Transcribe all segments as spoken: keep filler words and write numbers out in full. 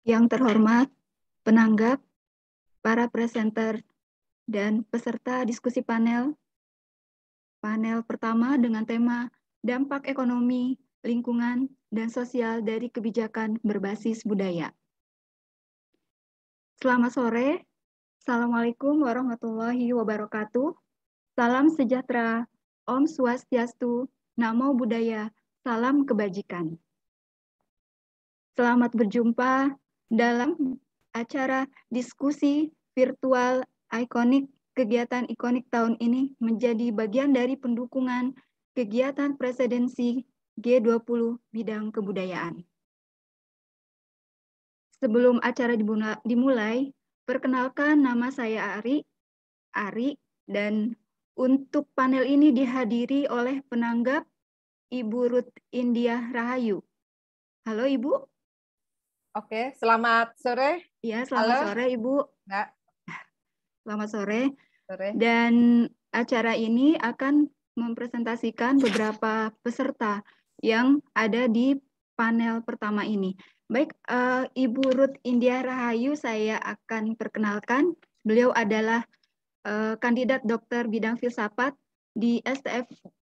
Yang terhormat, penanggap, para presenter, dan peserta diskusi panel. Panel pertama dengan tema Dampak Ekonomi, Lingkungan, dan Sosial dari Kebijakan Berbasis Budaya. Selamat sore. Assalamualaikum warahmatullahi wabarakatuh. Salam sejahtera, Om Swastiastu, Namo Buddhaya, salam kebajikan. Selamat berjumpa dalam acara diskusi virtual ikonik. Kegiatan ikonik tahun ini menjadi bagian dari pendukungan kegiatan presidensi G dua puluh bidang kebudayaan. Sebelum acara dimulai, perkenalkan nama saya Ari, Ari, dan untuk panel ini dihadiri oleh penanggap Ibu Ruth India Rahayu. Halo Ibu. Oke, selamat sore. Iya, selamat Halo. sore Ibu. Nggak. Selamat sore. Sore. Dan acara ini akan mempresentasikan beberapa peserta yang ada di panel pertama ini. Baik, uh, Ibu Ruth India Rahayu saya akan perkenalkan. Beliau adalah uh, kandidat dokter bidang filsafat di S T F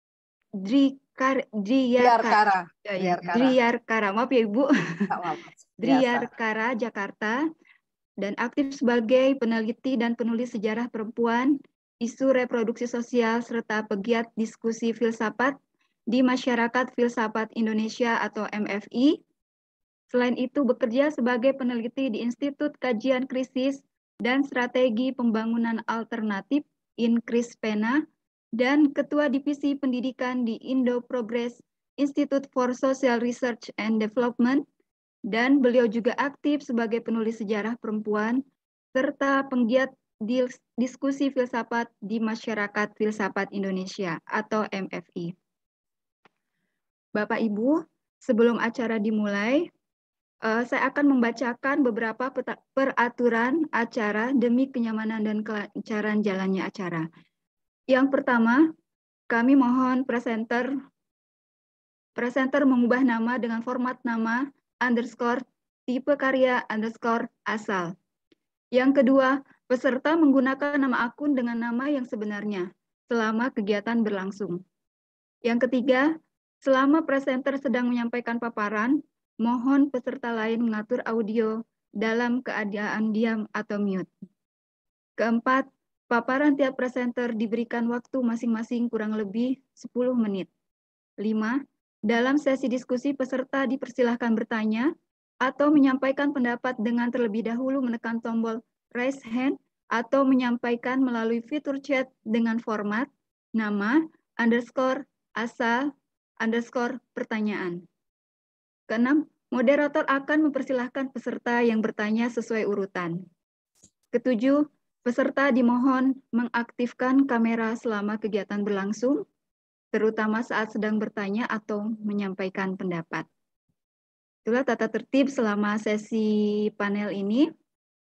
Driyarkara. Driyarkara. Maaf ya Ibu. Driyarkara, Jakarta. Dan aktif sebagai peneliti dan penulis sejarah perempuan, isu reproduksi sosial, serta pegiat diskusi filsafat di Masyarakat Filsafat Indonesia atau M F I. Selain itu bekerja sebagai peneliti di Institut Kajian Krisis dan Strategi Pembangunan Alternatif INKRISPENA dan Ketua Divisi Pendidikan di Indo Progress Institute for Social Research and Development. Dan beliau juga aktif sebagai penulis sejarah perempuan serta penggiat diskusi filsafat di Masyarakat Filsafat Indonesia atau M F I. Bapak Ibu, sebelum acara dimulai, uh, saya akan membacakan beberapa peraturan acara demi kenyamanan dan kelancaran jalannya acara. Yang pertama, kami mohon presenter presenter mengubah nama dengan format nama underscore tipe karya underscore asal. Yang kedua, peserta menggunakan nama akun dengan nama yang sebenarnya selama kegiatan berlangsung. Yang ketiga, selama presenter sedang menyampaikan paparan, mohon peserta lain mengatur audio dalam keadaan diam atau mute. Keempat, paparan tiap presenter diberikan waktu masing-masing kurang lebih sepuluh menit. Lima, dalam sesi diskusi peserta dipersilahkan bertanya atau menyampaikan pendapat dengan terlebih dahulu menekan tombol raise hand atau menyampaikan melalui fitur chat dengan format nama underscore asal underscore pertanyaan. Keenam, moderator akan mempersilahkan peserta yang bertanya sesuai urutan. Ketujuh, peserta dimohon mengaktifkan kamera selama kegiatan berlangsung, terutama saat sedang bertanya atau menyampaikan pendapat. Itulah tata tertib selama sesi panel ini.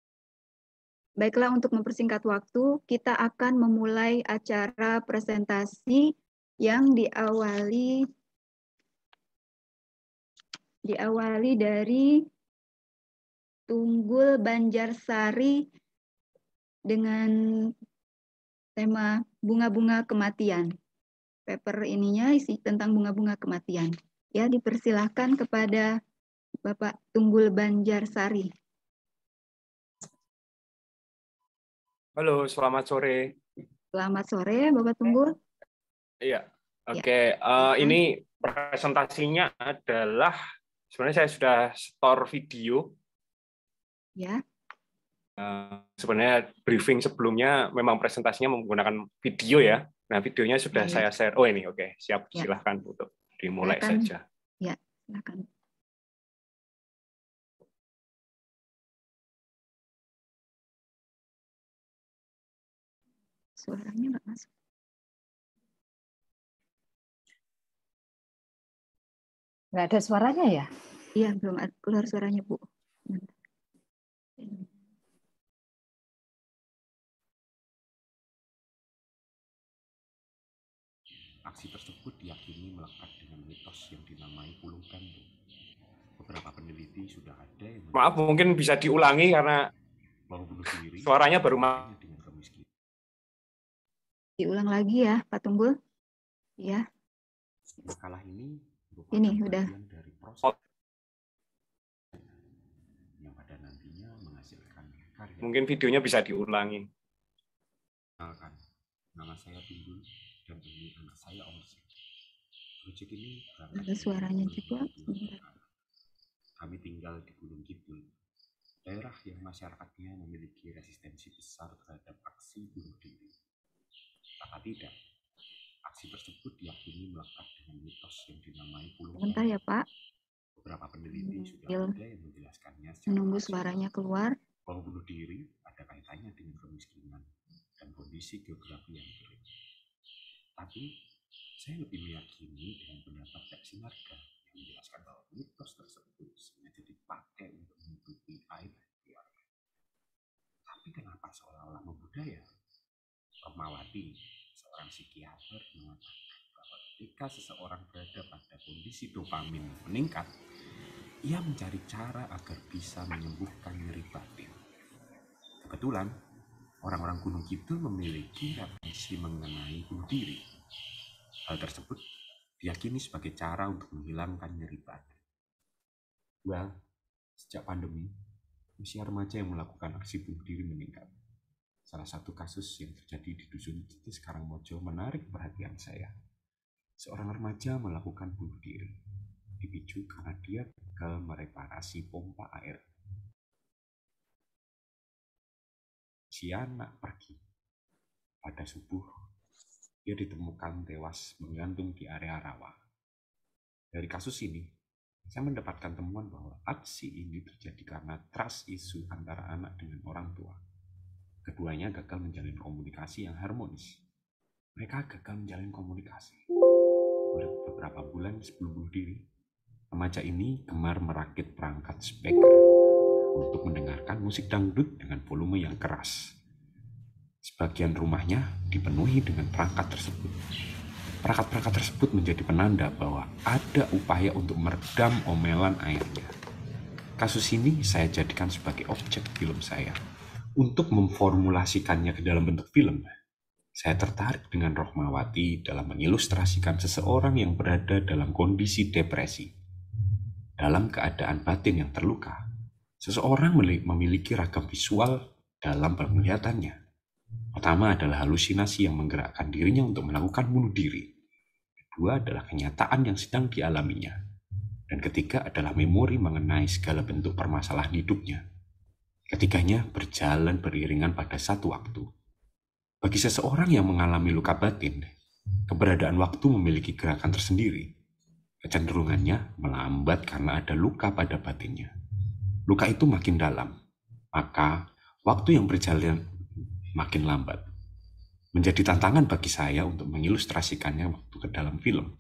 Baiklah, untuk mempersingkat waktu, kita akan memulai acara presentasi yang diawali diawali dari Tunggul Banjarsari dengan tema bunga-bunga kematian. Paper ininya isi tentang bunga-bunga kematian. Ya, dipersilahkan kepada Bapak Tunggul Banjarsari. Halo, selamat sore. Selamat sore, Bapak Tunggul. Iya, oke. Okay. Ya. Uh, ini presentasinya adalah sebenarnya saya sudah store video. Ya. Uh, sebenarnya briefing sebelumnya memang presentasinya menggunakan video ya. Nah, videonya sudah ya, saya ya. share. Oh ini, oke, okay. Siap. Ya. Silahkan untuk dimulai silakan. saja. Ya, silakan. Suaranya nggak masuk. Nggak ada suaranya ya? Iya, belum keluar suaranya, Bu. Aksi tersebut diyakini melekat dengan mitos yang dinamai Pulung Gantung. Beberapa peneliti sudah ada yang Maaf, mungkin bisa diulangi karena bahwa bunuh diri suaranya baru ma- dengan kemiskinan. Diulang lagi ya, Pak Tunggul. Ya, Makalah ini merupakan ini udah. bagian dari proses yang pada nantinya menghasilkan karya. mungkin videonya bisa diulangi. Kenalkan, nama saya Tunggul dan ini anak saya Omsi. Proyek ini berangkat Ada suaranya dari juga. dua anak. Kami tinggal di Gunung Kidul, daerah yang masyarakatnya memiliki resistensi besar terhadap aksi bunuh diri. Kata tidak, aksi tersebut diyakini melekat dengan mitos yang dinamai pulung. Bentar ya, Pak. Beberapa peneliti sudah Sambil ada yang menjelaskannya secara menunggu rasional suaranya keluar. bahwa bunuh diri ada kaitannya dengan kemiskinan dan kondisi geografi yang sulit. Tapi saya lebih meyakini dengan pendapat Pak Sinarga yang menjelaskan bahwa mitos tersebut sengaja dipakai untuk menutupi aib keluarga. Tapi kenapa seolah-olah membudaya? Rahmawati, seorang psikiater, mengatakan bahwa ketika seseorang berada pada kondisi dopamin meningkat, ia mencari cara agar bisa menyembuhkan nyeri batin. Kebetulan, orang-orang Gunung Kidul memiliki referensi mengenai bunuh diri. Hal tersebut diyakini sebagai cara untuk menghilangkan nyeri batin. Well, sejak pandemi, usia remaja yang melakukan aksi bunuh diri meningkat. Salah satu kasus yang terjadi di Dusun Citis Karangmojo menarik perhatian saya. Seorang remaja melakukan bunuh diri, dipicu karena dia gagal mereparasi pompa air. Si anak pergi. Pada subuh, dia ditemukan tewas menggantung di area rawa. Dari kasus ini, saya mendapatkan temuan bahwa aksi ini terjadi karena trust issue antara anak dengan orang tua. Keduanya gagal menjalin komunikasi yang harmonis. Mereka gagal menjalin komunikasi. Beberapa bulan sebelum bunuh diri, remaja ini gemar merakit perangkat speaker untuk mendengarkan musik dangdut dengan volume yang keras. Sebagian rumahnya dipenuhi dengan perangkat tersebut. Perangkat-perangkat tersebut menjadi penanda bahwa ada upaya untuk meredam omelan ayahnya. Kasus ini saya jadikan sebagai objek film saya. Untuk memformulasikannya ke dalam bentuk film, saya tertarik dengan Rahmawati dalam mengilustrasikan seseorang yang berada dalam kondisi depresi. Dalam keadaan batin yang terluka, seseorang memiliki ragam visual dalam penglihatannya. Pertama adalah halusinasi yang menggerakkan dirinya untuk melakukan bunuh diri. Kedua adalah kenyataan yang sedang dialaminya. Dan ketiga adalah memori mengenai segala bentuk permasalahan hidupnya. Ketiganya berjalan beriringan pada satu waktu. Bagi seseorang yang mengalami luka batin, keberadaan waktu memiliki gerakan tersendiri. Kecenderungannya melambat karena ada luka pada batinnya. Luka itu makin dalam, maka waktu yang berjalan makin lambat. Menjadi tantangan bagi saya untuk mengilustrasikannya waktu ke dalam film.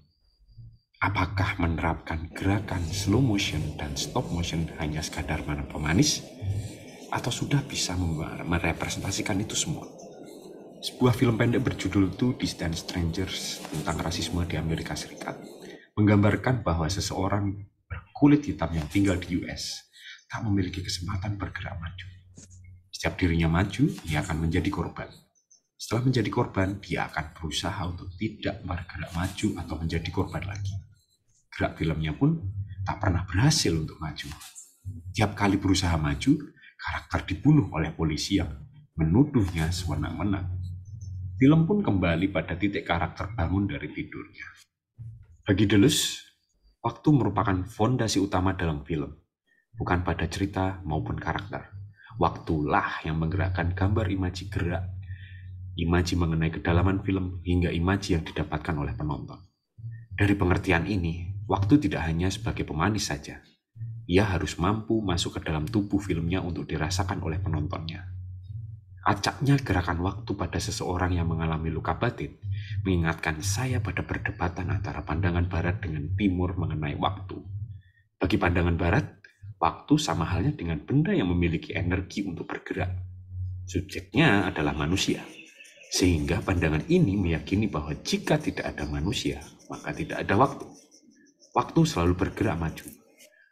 Apakah menerapkan gerakan slow motion dan stop motion hanya sekadar pemanis? Atau sudah bisa merepresentasikan itu semua? Sebuah film pendek berjudul To Distant Strangers tentang rasisme di Amerika Serikat menggambarkan bahwa seseorang berkulit hitam yang tinggal di U S tak memiliki kesempatan bergerak maju. Setiap dirinya maju, ia akan menjadi korban. Setelah menjadi korban, dia akan berusaha untuk tidak bergerak maju atau menjadi korban lagi. Gerak filmnya pun tak pernah berhasil untuk maju. Tiap kali berusaha maju, karakter dibunuh oleh polisi yang menuduhnya sewenang-wenang. Film pun kembali pada titik karakter bangun dari tidurnya. Bagi Deleuze, waktu merupakan fondasi utama dalam film, bukan pada cerita maupun karakter. Waktulah yang menggerakkan gambar imaji gerak, imaji mengenai kedalaman film, hingga imaji yang didapatkan oleh penonton. Dari pengertian ini, waktu tidak hanya sebagai pemanis saja. Ia harus mampu masuk ke dalam tubuh filmnya untuk dirasakan oleh penontonnya. Acaknya gerakan waktu pada seseorang yang mengalami luka batin mengingatkan saya pada perdebatan antara pandangan barat dengan timur mengenai waktu. Bagi pandangan barat, waktu sama halnya dengan benda yang memiliki energi untuk bergerak. Subjeknya adalah manusia. Sehingga pandangan ini meyakini bahwa jika tidak ada manusia, maka tidak ada waktu. Waktu selalu bergerak maju.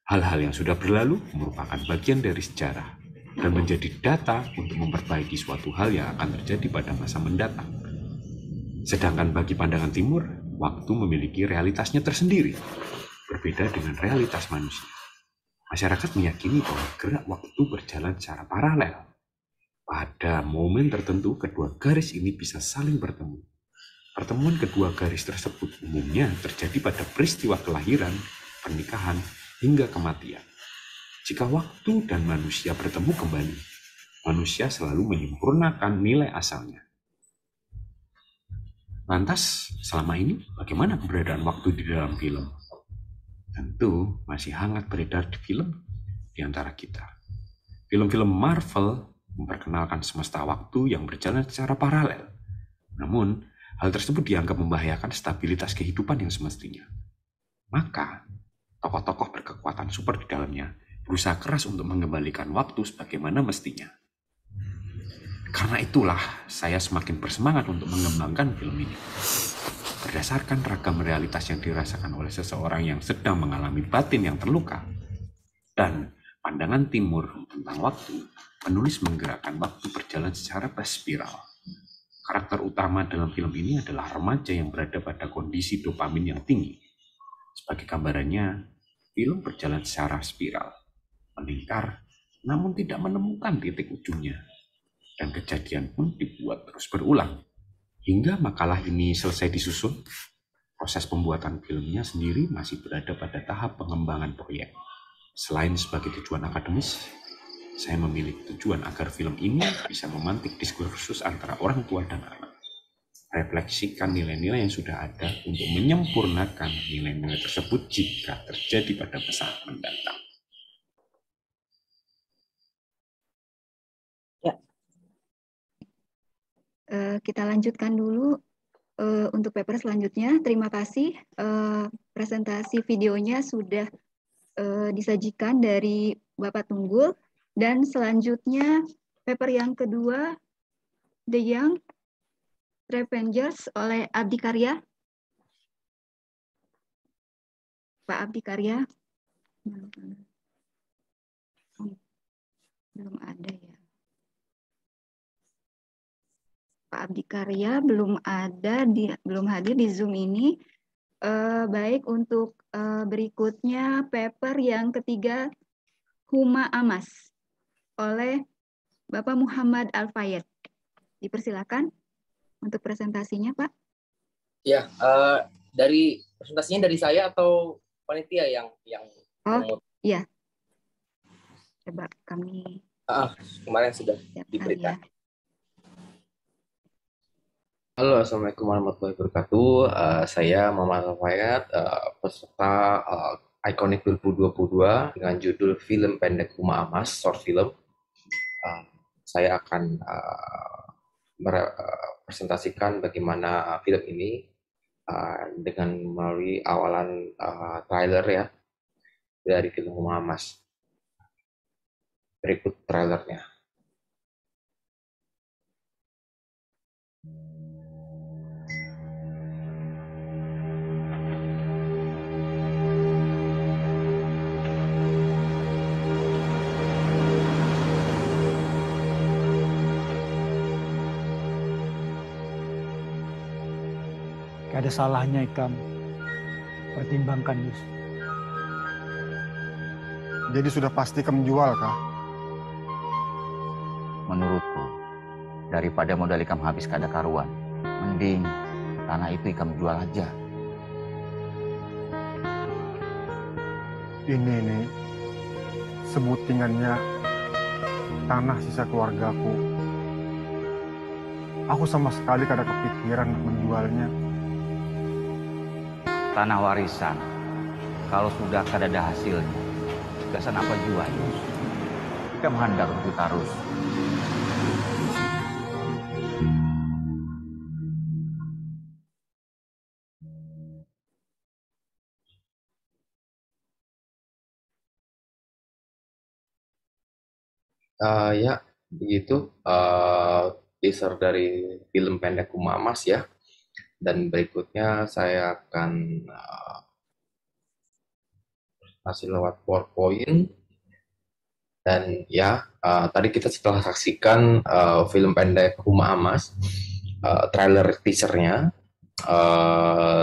Hal-hal yang sudah berlalu merupakan bagian dari sejarah dan menjadi data untuk memperbaiki suatu hal yang akan terjadi pada masa mendatang. Sedangkan bagi pandangan timur, waktu memiliki realitasnya tersendiri, berbeda dengan realitas manusia. Masyarakat meyakini bahwa gerak waktu berjalan secara paralel. Pada momen tertentu, kedua garis ini bisa saling bertemu. Pertemuan kedua garis tersebut umumnya terjadi pada peristiwa kelahiran, pernikahan, hingga kematian. Jika waktu dan manusia bertemu kembali, manusia selalu menyempurnakan nilai asalnya. Lantas, selama ini bagaimana keberadaan waktu di dalam film? Tentu masih hangat beredar di film di antara kita. Film-film Marvel memperkenalkan semesta waktu yang berjalan secara paralel. Namun, hal tersebut dianggap membahayakan stabilitas kehidupan yang semestinya. Maka, tokoh-tokoh berkekuatan super di dalamnya berusaha keras untuk mengembalikan waktu sebagaimana mestinya. Karena itulah, saya semakin bersemangat untuk mengembangkan film ini. Berdasarkan ragam realitas yang dirasakan oleh seseorang yang sedang mengalami batin yang terluka, dan pandangan timur tentang waktu, penulis menggerakkan waktu berjalan secara berspiral. Karakter utama dalam film ini adalah remaja yang berada pada kondisi dopamin yang tinggi. Sebagai gambarannya, film berjalan secara spiral, melingkar, namun tidak menemukan titik ujungnya. Dan kejadian pun dibuat terus berulang. Hingga makalah ini selesai disusun, proses pembuatan filmnya sendiri masih berada pada tahap pengembangan proyek. Selain sebagai tujuan akademis, saya memiliki tujuan agar film ini bisa memantik diskursus antara orang tua dan anak. Refleksikan nilai-nilai yang sudah ada untuk menyempurnakan nilai-nilai tersebut jika terjadi pada masa mendatang. Ya. Uh, kita lanjutkan dulu uh, untuk paper selanjutnya. Terima kasih. Uh, presentasi videonya sudah uh, disajikan dari Bapak Tunggul. Dan selanjutnya paper yang kedua, The Young Revengers oleh Abdi Karya. Pak Abdi Karya. Belum ada ya. Pak Abdi Karya belum ada, di, belum hadir di Zoom ini. Uh, baik, untuk uh, berikutnya paper yang ketiga, Huma Amas oleh Bapak Muhammad Al-Fayed. Dipersilakan untuk presentasinya, Pak. Ya, uh, dari presentasinya dari saya atau panitia yang yang Oh, iya. Coba kami uh, kemarin sudah diberitakan. Ya. Halo, Assalamualaikum warahmatullahi wabarakatuh. Uh, saya Muhammad Al-Fayed, uh, peserta uh, Iconic dua ribu dua puluh dua dengan judul film pendek Huma Amas, short film. Uh, saya akan uh, merepresentasikan bagaimana film ini uh, dengan melalui awalan uh, trailer ya dari film Huma Amas. Berikut trailernya. Gak ada salahnya Ikam pertimbangkan Yus. Jadi sudah pasti kamu menjual kah? Menurutku, daripada modal Ikam habis kada karuan, mending tanah itu Ikam jual aja. Ini nih, sebutingannya tanah sisa keluargaku. Aku sama sekali kada kepikiran menjualnya. Tanah warisan, kalau sudah kada ada hasilnya, gasan apa jual? Ikam hendak untuk tarus. Uh, ya, begitu uh, teaser dari film pendek Huma Amas ya. Dan berikutnya saya akan uh, presentasi lewat PowerPoint. Dan ya, uh, tadi kita setelah saksikan uh, film pendek Huma Amas, uh, trailer teasernya. Uh,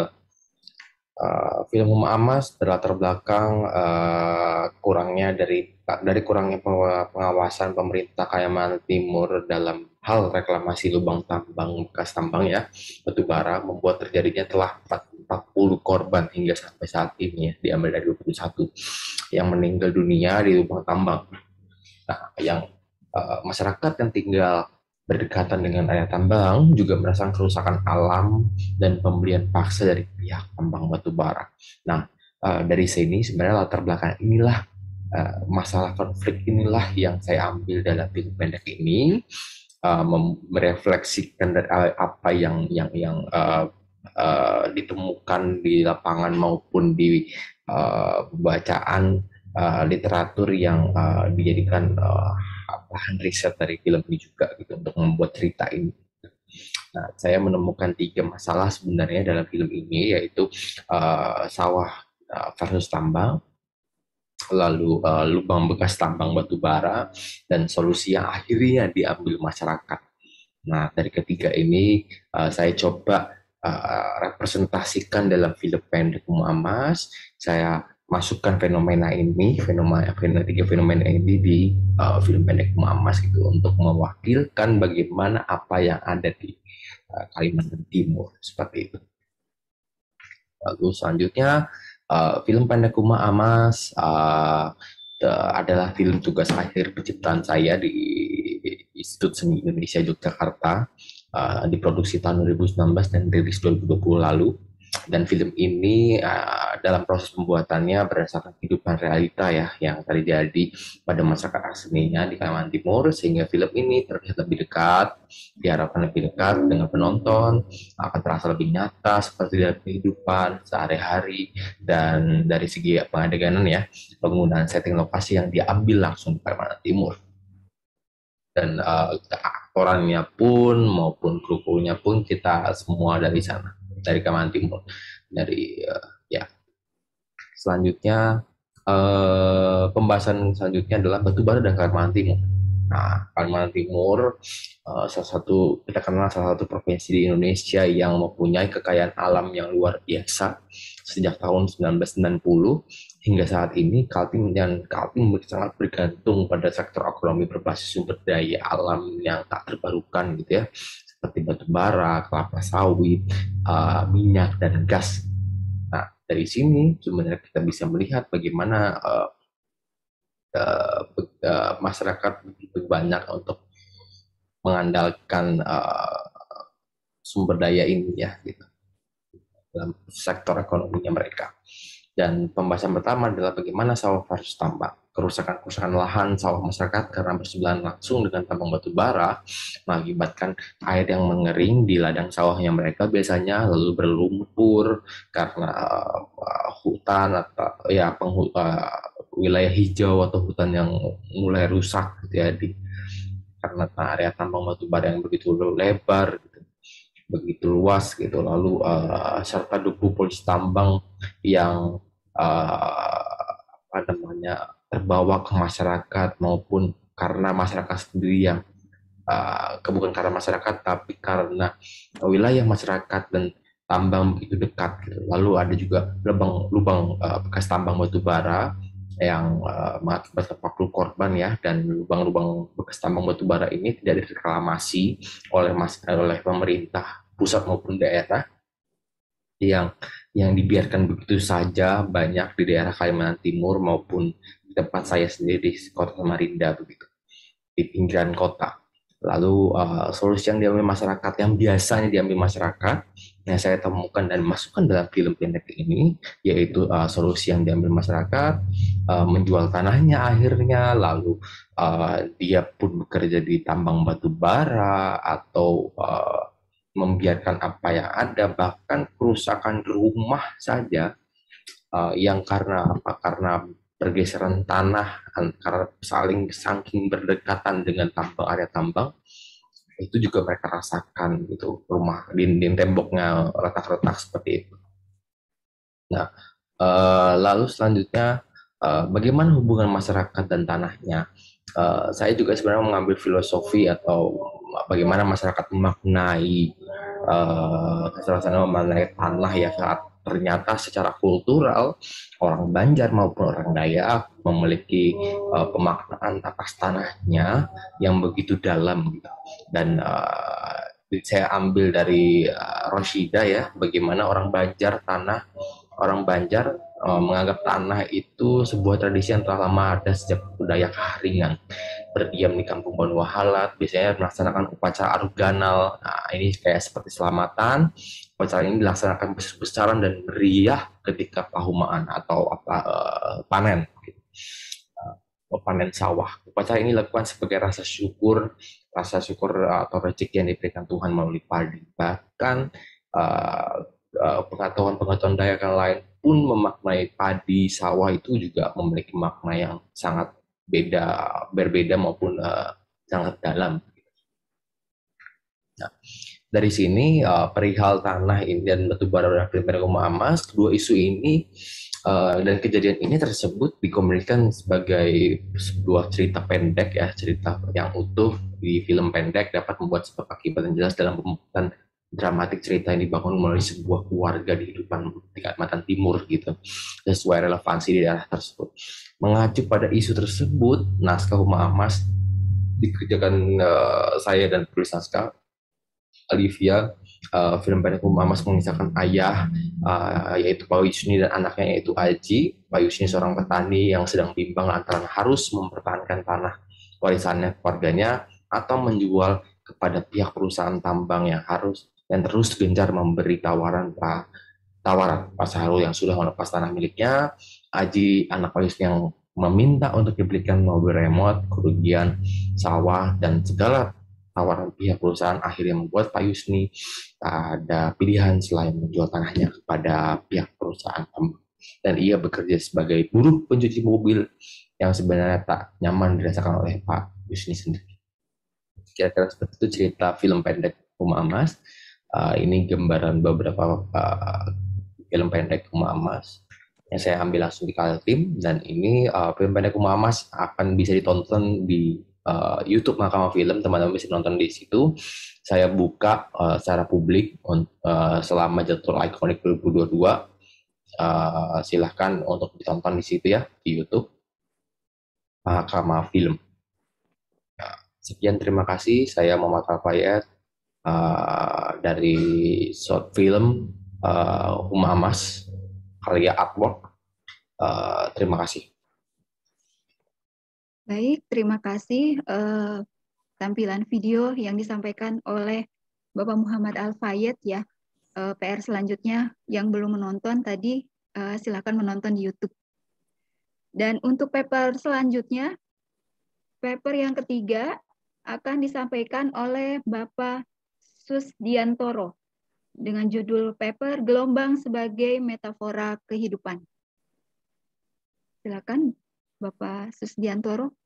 uh, film Huma Amas berlatar belakang uh, kurangnya dari dari kurangnya pengawasan pemerintah Kalimantan Timur dalam hal reklamasi lubang tambang bekas tambang ya batu bara, membuat terjadinya telah empat puluh korban hingga sampai saat ini ya, diambil dari dua puluh satu yang meninggal dunia di lubang tambang. Nah, yang uh, masyarakat yang tinggal berdekatan dengan area tambang juga merasakan kerusakan alam dan pembelian paksa dari pihak tambang batu bara. Nah, uh, dari sini sebenarnya latar belakang inilah uh, masalah konflik inilah yang saya ambil dalam film pendek ini, uh, merefleksikan dari apa yang yang yang uh, uh, ditemukan di lapangan maupun di uh, bacaan uh, literatur yang uh, dijadikan uh, bahan riset dari film ini juga gitu untuk membuat cerita ini. Nah, saya menemukan tiga masalah sebenarnya dalam film ini, yaitu uh, sawah uh, versus tambang, lalu uh, lubang bekas tambang batu bara, dan solusi yang akhirnya diambil masyarakat. Nah, dari ketiga ini uh, saya coba uh, representasikan dalam film pendek Huma Amas. Saya masukkan fenomena ini, fenomena, fenomena tiga fenomena ini di uh, film pendek Huma Amas gitu, untuk mewakilkan bagaimana apa yang ada di uh, Kalimantan Timur seperti itu. Lalu selanjutnya uh, film pendek Huma Amas uh, adalah film tugas akhir penciptaan saya di Institut Seni Indonesia Yogyakarta, uh, diproduksi tahun dua ribu sembilan belas dan rilis dua ribu dua puluh lalu. Dan film ini uh, dalam proses pembuatannya berdasarkan kehidupan realita ya yang terjadi pada masyarakat aslinya di Kalimantan Timur, sehingga film ini terlihat lebih dekat, diharapkan lebih dekat dengan penonton, akan terasa lebih nyata seperti dalam kehidupan sehari-hari. Dan dari segi pengadeganan ya, penggunaan setting lokasi yang diambil langsung di Kalimantan Timur. Dan uh, aktorannya pun maupun kru-krunya pun kita semua dari sana, dari Kalimantan Timur. Dari uh, ya selanjutnya uh, pembahasan selanjutnya adalah batu bara dan Kalimantan Timur. Nah, Kalimantan Timur uh, salah satu, kita kenal salah satu provinsi di Indonesia yang mempunyai kekayaan alam yang luar biasa. Sejak tahun seribu sembilan ratus sembilan puluh hingga saat ini, Kaltim dan Kaltim sangat bergantung pada sektor ekonomi berbasis sumber daya alam yang tak terbarukan gitu ya, seperti batu bara, kelapa sawit, uh, minyak, dan gas. Nah, dari sini sebenarnya kita bisa melihat bagaimana uh, uh, uh, masyarakat begitu banyak untuk mengandalkan uh, sumber daya ini ya, gitu, dalam sektor ekonominya mereka. Dan pembahasan pertama adalah bagaimana sawah versus tambang. Kerusakan-kerusakan lahan sawah masyarakat karena bersebelahan langsung dengan tambang batu bara mengakibatkan air yang mengering di ladang sawahnya mereka biasanya, lalu berlumpur karena uh, hutan atau ya penghu, uh, wilayah hijau atau hutan yang mulai rusak gitu ya, di, karena area tambang batu bara yang begitu lebar gitu, begitu luas gitu, lalu uh, serta debu polusi tambang yang uh, apa namanya terbawa ke masyarakat, maupun karena masyarakat sendiri yang uh, bukan karena masyarakat tapi karena wilayah masyarakat dan tambang begitu dekat gitu. Lalu ada juga lubang-lubang uh, bekas tambang batu bara yang uh, mengakibatkan empat puluh korban ya, dan lubang-lubang bekas tambang batu bara ini tidak direklamasi oleh mas oleh pemerintah pusat maupun daerah, yang yang dibiarkan begitu saja banyak di daerah Kalimantan Timur maupun di tempat saya sendiri di kota Samarinda begitu, di pinggiran kota. Lalu uh, solusi yang diambil masyarakat, yang biasanya diambil masyarakat, yang saya temukan dan masukkan dalam film pendek ini, yaitu uh, solusi yang diambil masyarakat, uh, menjual tanahnya akhirnya, lalu uh, dia pun bekerja di tambang batu bara atau uh, membiarkan apa yang ada, bahkan kerusakan rumah saja uh, yang karena apa? Karena pergeseran tanah, karena saling saking berdekatan dengan tambang, area tambang, itu juga mereka rasakan gitu, rumah dinding temboknya retak-retak seperti itu. Nah, uh, lalu selanjutnya uh, bagaimana hubungan masyarakat dan tanahnya. Uh, saya juga sebenarnya mengambil filosofi atau bagaimana masyarakat memaknai uh, keserasian memaknai tanah ya, saat ternyata secara kultural orang Banjar maupun orang Dayak memiliki uh, pemaknaan atas tanahnya yang begitu dalam gitu. Dan uh, saya ambil dari uh, Roshida ya, bagaimana orang Banjar tanah orang Banjar uh, menganggap tanah itu sebuah tradisi yang telah lama ada sejak budaya Kaharingan. Berdiam di kampung Banu Wahalat, biasanya melaksanakan upacara aruganal. Nah, ini kayak seperti selamatan. Upacara ini dilaksanakan besar-besaran dan meriah ketika pahumaan atau apa uh, panen, uh, panen sawah. Upacara ini dilakukan sebagai rasa syukur, rasa syukur uh, atau rezeki yang diberikan Tuhan melalui padi. Bahkan uh, uh, pengetahuan-pengetahuan Dayak yang lain pun memaknai padi sawah itu juga memiliki makna yang sangat beda, berbeda maupun uh, sangat dalam. Nah, dari sini uh, perihal tanah ini dan batu bara dan film pendek Uma Amas, kedua isu ini uh, dan kejadian ini tersebut dikomunikasikan sebagai sebuah cerita pendek ya, cerita yang utuh di film pendek dapat membuat sebab akibat yang jelas dalam pembuatan dramatik. Cerita ini dibangun melalui sebuah keluarga di kehidupan di Kalimantan Timur gitu, sesuai relevansi di daerah tersebut. Mengacu pada isu tersebut, naskah Uma Amas dikerjakan uh, saya dan penulis naskah Olivia. Uh, film pendek Uma Amas mengisahkan ayah uh, yaitu Pak Yusni dan anaknya yaitu Aji. Pak Yusni seorang petani yang sedang bimbang antara harus mempertahankan tanah warisannya keluarganya atau menjual kepada pihak perusahaan tambang yang harus yang terus gencar memberi tawaran Pak tawaran Pak Sahrul yang sudah melepas tanah miliknya. Aji, anak Pak Yusni, yang meminta untuk diberikan mobil remote, kerugian sawah, dan segala tawaran pihak perusahaan akhirnya membuat Pak Yusni tak ada pilihan selain menjual tanahnya kepada pihak perusahaan tambang. Dan ia bekerja sebagai buruh pencuci mobil yang sebenarnya tak nyaman dirasakan oleh Pak Yusni sendiri. Kira-kira seperti itu cerita film pendek Uma Amas. Uh, ini gambaran beberapa uh, film pendek Uma Amas yang saya ambil langsung di Kaltim, dan ini uh, film pendek Uma Amas akan bisa ditonton di uh, YouTube Mahkamah Film. Teman-teman bisa nonton di situ. Saya buka uh, secara publik uh, selama Jatuh Ikonik dua ribu dua puluh dua. Uh, silahkan untuk ditonton di situ ya, di YouTube Mahkamah Film. Uh, sekian, terima kasih. Saya Muhammad Al-Fayed uh, dari short film uh, Uma Amas karya artwork. Uh, terima kasih. Baik, terima kasih uh, tampilan video yang disampaikan oleh Bapak Muhammad Al-Fayed ya. Uh, P R selanjutnya yang belum menonton tadi uh, silakan menonton di YouTube. Dan untuk paper selanjutnya, paper yang ketiga akan disampaikan oleh Bapak Susdiantoro dengan judul paper Gelombang sebagai Metafora Kehidupan. Silakan Bapak Susdiantoro.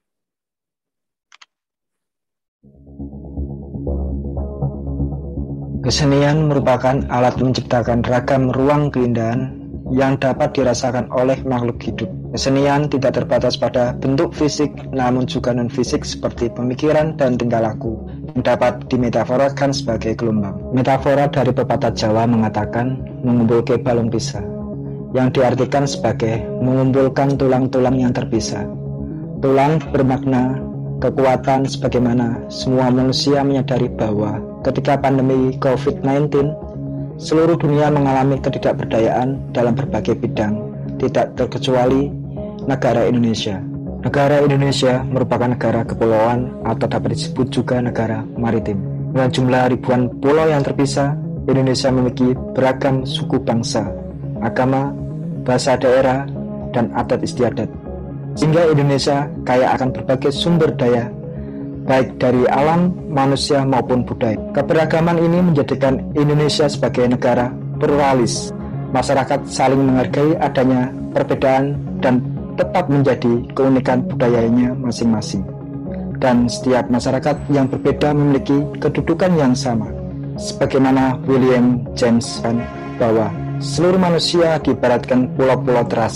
Kesenian merupakan alat menciptakan ragam ruang keindahan yang dapat dirasakan oleh makhluk hidup. Kesenian tidak terbatas pada bentuk fisik, namun juga non-fisik seperti pemikiran dan tingkah laku yang dapat dimetaforakan sebagai gelombang. Metafora dari pepatah Jawa mengatakan mengumpulkan balung pisah, yang diartikan sebagai mengumpulkan tulang-tulang yang terpisah. Tulang bermakna kekuatan, sebagaimana semua manusia menyadari bahwa ketika pandemi covid sembilan belas, seluruh dunia mengalami ketidakberdayaan dalam berbagai bidang, tidak terkecuali negara Indonesia. Negara Indonesia merupakan negara kepulauan atau dapat disebut juga negara maritim. Dengan jumlah ribuan pulau yang terpisah, Indonesia memiliki beragam suku bangsa, agama, bahasa daerah, dan adat istiadat. Sehingga Indonesia kaya akan berbagai sumber daya, baik dari alam, manusia, maupun budaya. Keberagaman ini menjadikan Indonesia sebagai negara pluralis. Masyarakat saling menghargai adanya perbedaan dan tetap menjadi keunikan budayanya masing-masing. Dan setiap masyarakat yang berbeda memiliki kedudukan yang sama. Sebagaimana William James bahwa seluruh manusia diibaratkan pulau-pulau terasing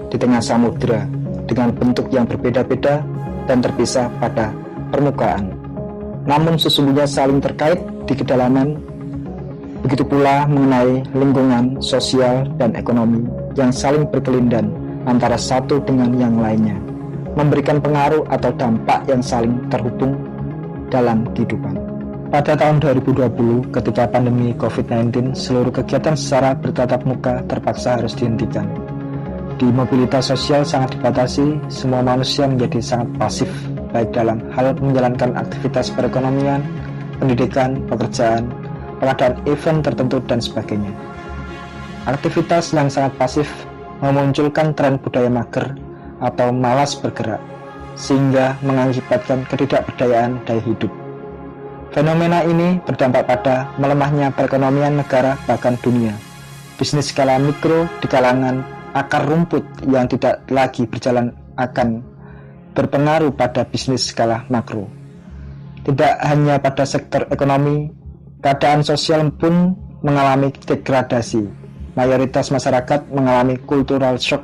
di tengah samudera dengan bentuk yang berbeda-beda dan terpisah pada permukaan. Namun sesungguhnya saling terkait di kedalaman. Begitu pula mengenai lingkungan, sosial, dan ekonomi yang saling berkelindan antara satu dengan yang lainnya, memberikan pengaruh atau dampak yang saling terhubung dalam kehidupan. Pada tahun dua ribu dua puluh, ketika pandemi covid sembilan belas, seluruh kegiatan secara bertatap muka terpaksa harus dihentikan. Di mobilitas sosial sangat dibatasi, semua manusia menjadi sangat pasif, baik dalam hal menjalankan aktivitas perekonomian, pendidikan, pekerjaan, pengadaan event tertentu, dan sebagainya. Aktivitas yang sangat pasif memunculkan tren budaya mager atau malas bergerak, sehingga mengakibatkan ketidakberdayaan daya hidup. Fenomena ini berdampak pada melemahnya perekonomian negara bahkan dunia. Bisnis skala mikro di kalangan akar rumput yang tidak lagi berjalan akan berpengaruh pada bisnis skala makro. Tidak hanya pada sektor ekonomi, keadaan sosial pun mengalami degradasi. Mayoritas masyarakat mengalami cultural shock.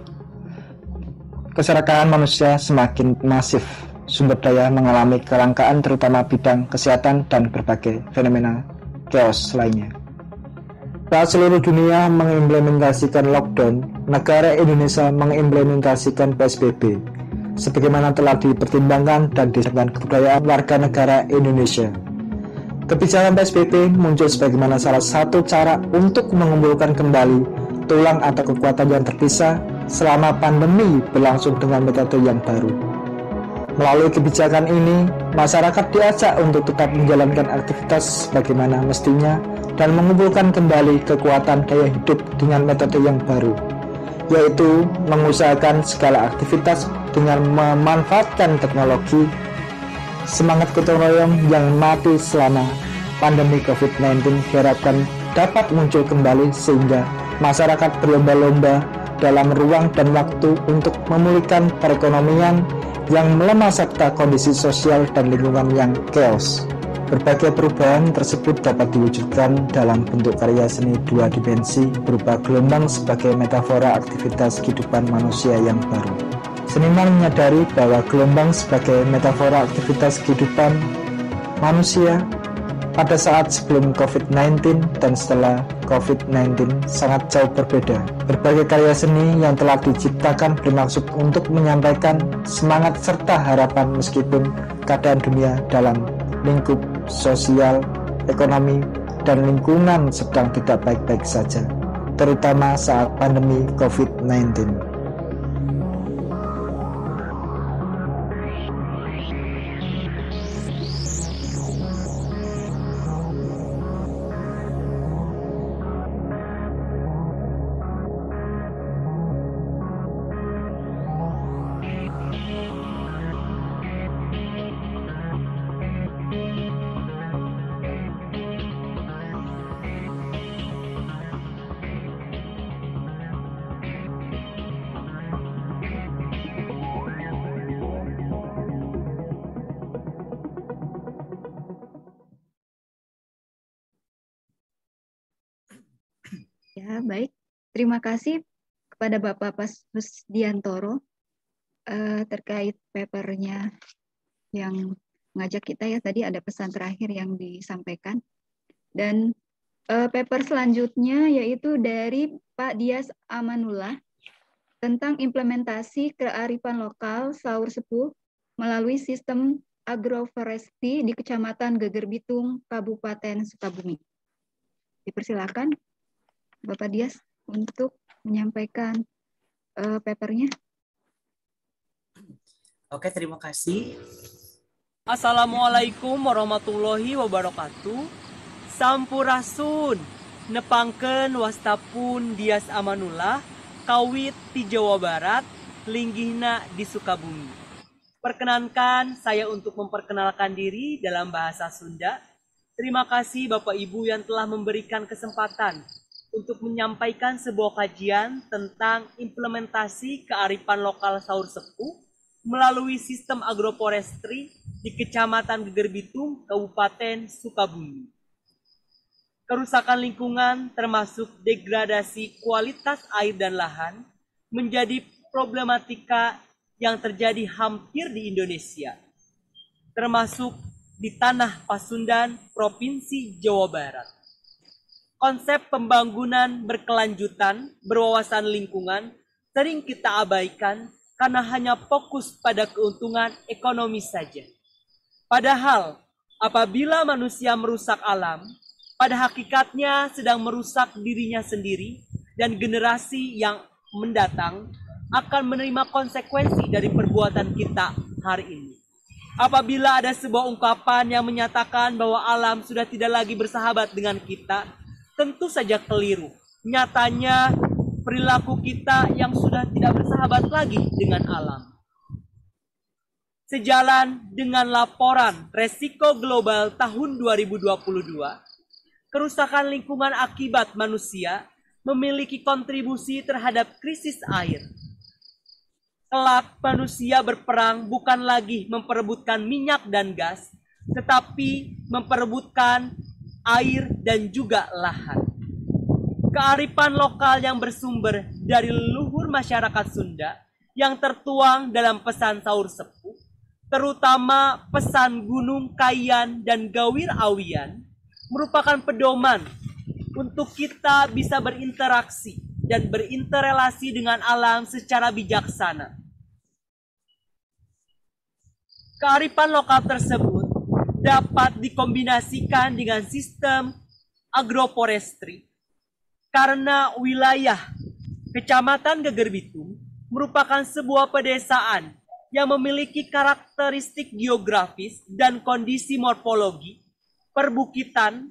Keserakahan manusia semakin masif. Sumber daya mengalami kelangkaan terutama bidang kesehatan dan berbagai fenomena chaos lainnya. Saat seluruh dunia mengimplementasikan lockdown, negara Indonesia mengimplementasikan P S B B sebagaimana telah dipertimbangkan dan disediakan kebudayaan warga negara Indonesia. Kebijakan P S B B muncul sebagaimana salah satu cara untuk mengumpulkan kembali tulang atau kekuatan yang terpisah selama pandemi berlangsung dengan metode yang baru. Melalui kebijakan ini, masyarakat diajak untuk tetap menjalankan aktivitas bagaimana mestinya dan mengumpulkan kembali kekuatan daya hidup dengan metode yang baru, yaitu mengusahakan segala aktivitas dengan memanfaatkan teknologi. Semangat gotong royong yang mati selama pandemi covid sembilan belas diharapkan dapat muncul kembali sehingga masyarakat berlomba-lomba dalam ruang dan waktu untuk memulihkan perekonomian yang melemah serta kondisi sosial dan lingkungan yang chaos. Berbagai perubahan tersebut dapat diwujudkan dalam bentuk karya seni dua dimensi berupa gelombang sebagai metafora aktivitas kehidupan manusia yang baru. Seniman menyadari bahwa gelombang sebagai metafora aktivitas kehidupan manusia pada saat sebelum covid sembilan belas dan setelah covid sembilan belas sangat jauh berbeda. Berbagai karya seni yang telah diciptakan bermaksud untuk menyampaikan semangat serta harapan meskipun keadaan dunia dalam lingkup sosial, ekonomi, dan lingkungan sedang tidak baik-baik saja, terutama saat pandemi covid sembilan belas. Ya, baik. Terima kasih kepada Bapak Pusdiantoro uh, terkait papernya yang mengajak kita ya. Tadi ada pesan terakhir yang disampaikan. Dan uh, paper selanjutnya yaitu dari Pak Dias Amanullah tentang implementasi kearifan lokal Saur Sepuh melalui sistem agroforestry di Kecamatan Geger Bitung, Kabupaten Sukabumi. Dipersilakan Bapak Dias untuk menyampaikan uh, papernya. Oke, terima kasih. Assalamualaikum warahmatullahi wabarakatuh. Sampurasun nepangkeun wastapun Dias Amanullah kawit di Jawa Barat, linggihna di Sukabumi. Perkenankan saya untuk memperkenalkan diri dalam bahasa Sunda. Terima kasih Bapak Ibu yang telah memberikan kesempatan untuk menyampaikan sebuah kajian tentang implementasi kearifan lokal Saur Sepuh melalui sistem agroforestry di Kecamatan Geger Bitung, Kabupaten Sukabumi. Kerusakan lingkungan termasuk degradasi kualitas air dan lahan menjadi problematika yang terjadi hampir di Indonesia, termasuk di tanah Pasundan, Provinsi Jawa Barat. Konsep pembangunan berkelanjutan, berwawasan lingkungan sering kita abaikan karena hanya fokus pada keuntungan ekonomi saja. Padahal, apabila manusia merusak alam, pada hakikatnya sedang merusak dirinya sendiri dan generasi yang mendatang akan menerima konsekuensi dari perbuatan kita hari ini. Apabila ada sebuah ungkapan yang menyatakan bahwa alam sudah tidak lagi bersahabat dengan kita, tentu saja keliru. Nyatanya perilaku kita yang sudah tidak bersahabat lagi dengan alam. Sejalan dengan laporan resiko global tahun dua ribu dua puluh dua, kerusakan lingkungan akibat manusia memiliki kontribusi terhadap krisis air. Kelak manusia berperang bukan lagi memperebutkan minyak dan gas, tetapi memperebutkan air dan juga lahan. Kearifan lokal yang bersumber dari leluhur masyarakat Sunda yang tertuang dalam pesan Saur Sepuh, terutama pesan Gunung Kayan dan Gawir Awian, merupakan pedoman untuk kita bisa berinteraksi dan berinterelasi dengan alam secara bijaksana. Kearifan lokal tersebut dapat dikombinasikan dengan sistem agroforestry karena wilayah Kecamatan Gegerbitung merupakan sebuah pedesaan yang memiliki karakteristik geografis dan kondisi morfologi perbukitan,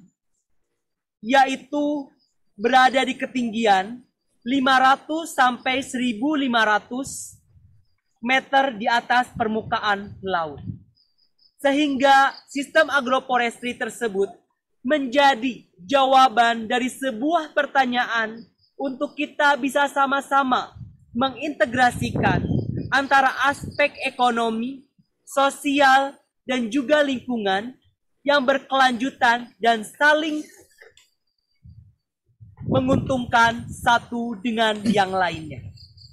yaitu berada di ketinggian lima ratus sampai seribu lima ratus meter di atas permukaan laut. Sehingga sistem agroforestry tersebut menjadi jawaban dari sebuah pertanyaan untuk kita bisa sama-sama mengintegrasikan antara aspek ekonomi, sosial, dan juga lingkungan yang berkelanjutan dan saling menguntungkan satu dengan yang lainnya.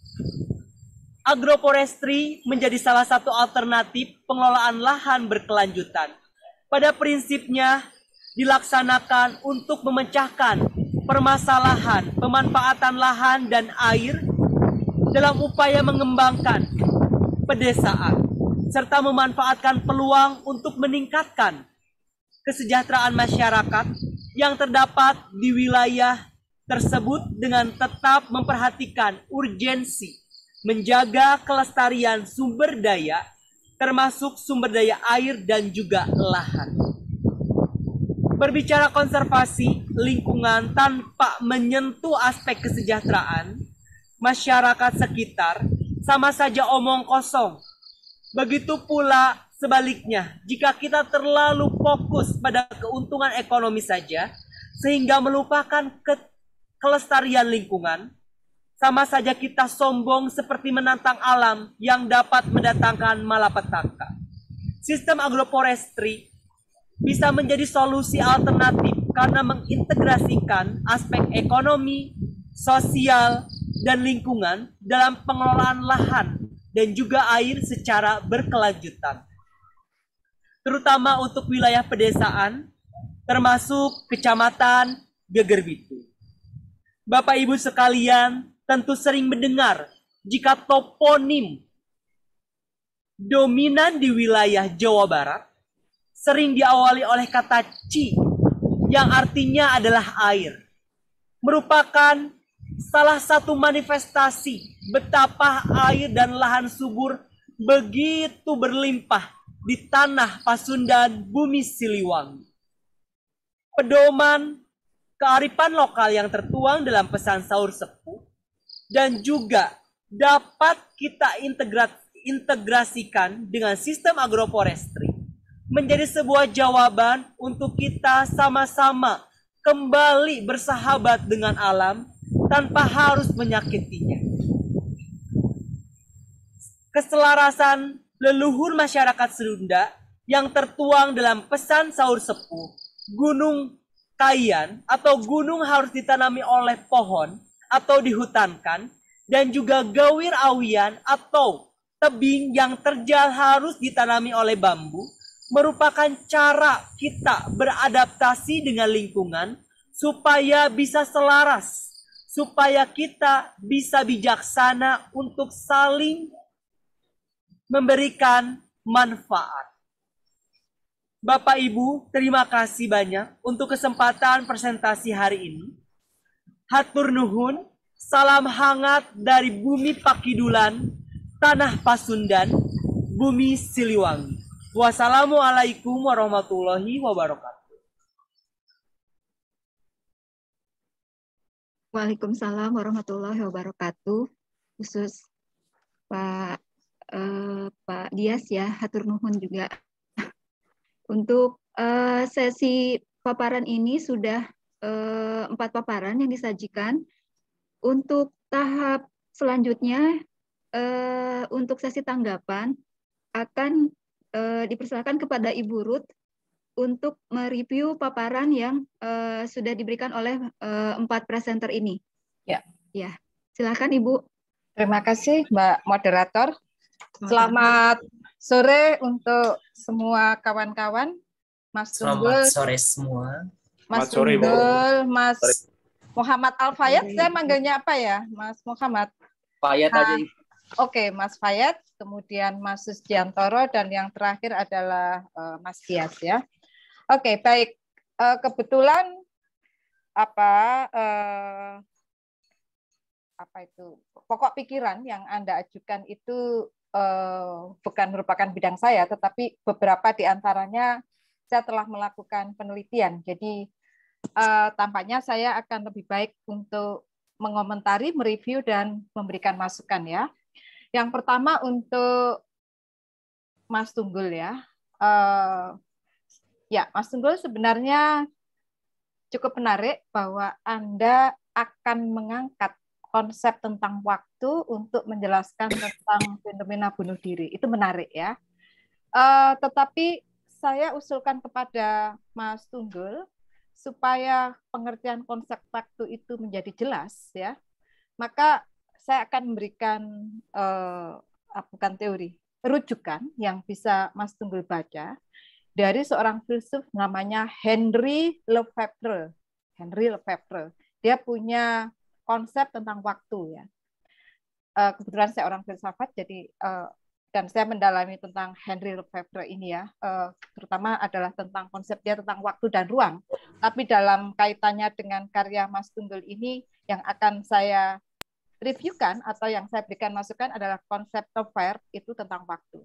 Agroforestry menjadi salah satu alternatif pengelolaan lahan berkelanjutan. Pada prinsipnya dilaksanakan untuk memecahkan permasalahan pemanfaatan lahan dan air dalam upaya mengembangkan pedesaan serta memanfaatkan peluang untuk meningkatkan kesejahteraan masyarakat yang terdapat di wilayah tersebut dengan tetap memperhatikan urgensi menjaga kelestarian sumber daya, termasuk sumber daya air dan juga lahan. Berbicara konservasi lingkungan tanpa menyentuh aspek kesejahteraan masyarakat sekitar sama saja omong kosong. Begitu pula sebaliknya, jika kita terlalu fokus pada keuntungan ekonomi saja sehingga melupakan ke kelestarian lingkungan, sama saja kita sombong seperti menantang alam yang dapat mendatangkan malapetaka. Sistem agroforestry bisa menjadi solusi alternatif karena mengintegrasikan aspek ekonomi, sosial, dan lingkungan dalam pengelolaan lahan dan juga air secara berkelanjutan. Terutama untuk wilayah pedesaan, termasuk Kecamatan Gegerbitung. Bapak Ibu sekalian, tentu sering mendengar jika toponim dominan di wilayah Jawa Barat sering diawali oleh kata ci yang artinya adalah air. Merupakan salah satu manifestasi betapa air dan lahan subur begitu berlimpah di tanah Pasundan Bumi Siliwangi. Pedoman kearifan lokal yang tertuang dalam pesan Saur Sepuh dan juga dapat kita integrasikan dengan sistem agroforestry menjadi sebuah jawaban untuk kita sama-sama kembali bersahabat dengan alam tanpa harus menyakitinya. Keselarasan leluhur masyarakat Sunda yang tertuang dalam pesan Saur Sepuh, Gunung Kayan atau gunung harus ditanami oleh pohon atau dihutankan, dan juga gawir awian atau tebing yang terjal harus ditanami oleh bambu merupakan cara kita beradaptasi dengan lingkungan supaya bisa selaras, supaya kita bisa bijaksana untuk saling memberikan manfaat. Bapak Ibu, terima kasih banyak untuk kesempatan presentasi hari ini. Hatur nuhun, salam hangat dari bumi Pakidulan, tanah Pasundan, bumi Siliwangi. Wassalamualaikum warahmatullahi wabarakatuh. Waalaikumsalam warahmatullahi wabarakatuh. Khusus Pak eh, Pak Dias ya, hatur nuhun juga. Untuk uh, sesi paparan ini sudah uh, empat paparan yang disajikan. Untuk tahap selanjutnya, uh, untuk sesi tanggapan, akan uh, dipersilakan kepada Ibu Ruth untuk mereview paparan yang uh, sudah diberikan oleh uh, empat presenter ini. Ya. Ya, silakan Ibu. Terima kasih Mbak Moderator. Selamat sore untuk semua kawan-kawan, Mas Tunggul. Selamat sore semua. Mas sore, Tunggul, Mas Muhammad Al-Fayat, saya manggilnya apa ya, Mas Muhammad? Fayat Nah, aja. Oke, Mas Fayat, kemudian Mas Susdiantoro, dan yang terakhir adalah uh, Mas Dias ya. Oke, baik. Uh, kebetulan apa uh, apa itu pokok pikiran yang Anda ajukan itu Uh, bukan merupakan bidang saya, tetapi beberapa di antaranya saya telah melakukan penelitian. Jadi uh, tampaknya saya akan lebih baik untuk mengomentari, mereview, dan memberikan masukan ya. Yang pertama untuk Mas Tunggul ya. Uh, ya, Mas Tunggul sebenarnya cukup menarik bahwa Anda akan mengangkat konsep tentang waktu untuk menjelaskan tentang fenomena bunuh diri. Itu menarik ya. Uh, tetapi saya usulkan kepada Mas Tunggul supaya pengertian konsep waktu itu menjadi jelas ya. Maka saya akan memberikan uh, bukan teori, rujukan yang bisa Mas Tunggul baca dari seorang filsuf namanya Henry Lefebvre. Henry Lefebvre. Dia punya konsep tentang waktu ya. Uh, kebetulan saya orang filsafat, jadi uh, dan saya mendalami tentang Henry Lefebvre ini ya, uh, terutama adalah tentang konsep dia tentang waktu dan ruang. Tapi dalam kaitannya dengan karya Mas Tunggul ini, yang akan saya reviewkan atau yang saya berikan masukan adalah konsep Topfer itu tentang waktu.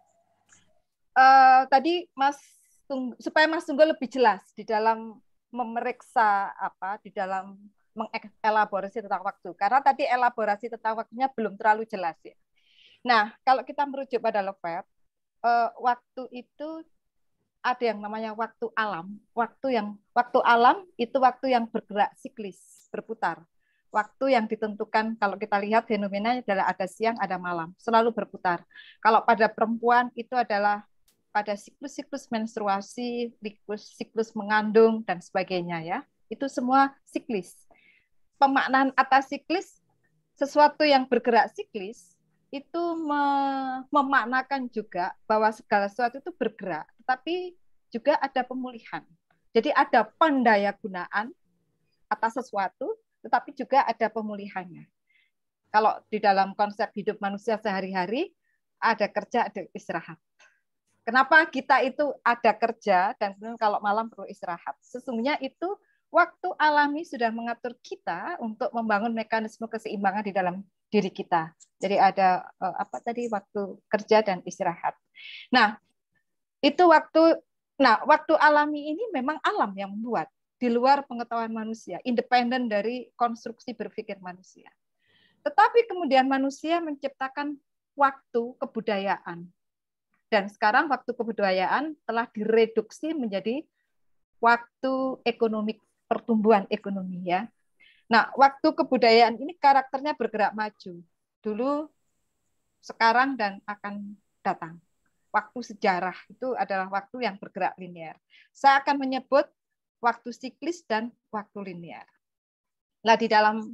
Uh, tadi Mas Tunggul, supaya Mas Tunggul lebih jelas di dalam memeriksa apa, di dalam mengelaborasi tentang waktu. Karena tadi elaborasi tentang waktunya belum terlalu jelas ya. Nah, kalau kita merujuk pada Lefebvre, eh, waktu itu ada yang namanya waktu alam. Waktu yang waktu alam itu waktu yang bergerak siklis, berputar. Waktu yang ditentukan, kalau kita lihat fenomenanya adalah ada siang, ada malam, selalu berputar. Kalau pada perempuan itu adalah pada siklus-siklus menstruasi, siklus, siklus mengandung dan sebagainya ya. Itu semua siklis. Pemaknaan atas siklis, sesuatu yang bergerak siklis, itu memaknakan juga bahwa segala sesuatu itu bergerak, tetapi juga ada pemulihan. Jadi ada pendayagunaan atas sesuatu, tetapi juga ada pemulihannya. Kalau di dalam konsep hidup manusia sehari-hari, ada kerja, ada istirahat. Kenapa kita itu ada kerja, dan kemudian kalau malam perlu istirahat? Sesungguhnya itu waktu alami sudah mengatur kita untuk membangun mekanisme keseimbangan di dalam diri kita. Jadi ada apa tadi waktu kerja dan istirahat. Nah, itu waktu nah, waktu alami ini memang alam yang membuat di luar pengetahuan manusia, independen dari konstruksi berpikir manusia. Tetapi kemudian manusia menciptakan waktu kebudayaan. Dan sekarang waktu kebudayaan telah direduksi menjadi waktu ekonomi, pertumbuhan ekonomi ya. Nah, waktu kebudayaan ini karakternya bergerak maju. Dulu, sekarang, dan akan datang. Waktu sejarah itu adalah waktu yang bergerak linear. Saya akan menyebut waktu siklis dan waktu linear. Nah, di dalam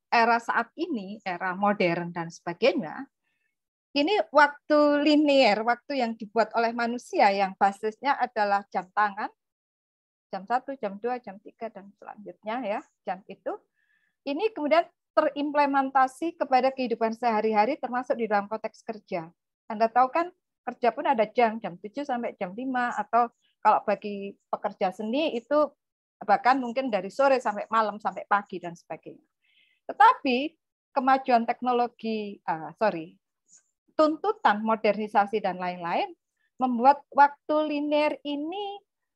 era saat ini, era modern dan sebagainya, ini waktu linear, waktu yang dibuat oleh manusia yang basisnya adalah jam tangan, jam satu, jam dua, jam tiga, dan selanjutnya ya, jam itu, ini kemudian terimplementasi kepada kehidupan sehari-hari termasuk di dalam konteks kerja. Anda tahu kan kerja pun ada jam, jam tujuh sampai jam lima, atau kalau bagi pekerja seni itu bahkan mungkin dari sore sampai malam, sampai pagi, dan sebagainya. Tetapi kemajuan teknologi, uh, sorry, tuntutan modernisasi dan lain-lain membuat waktu linear ini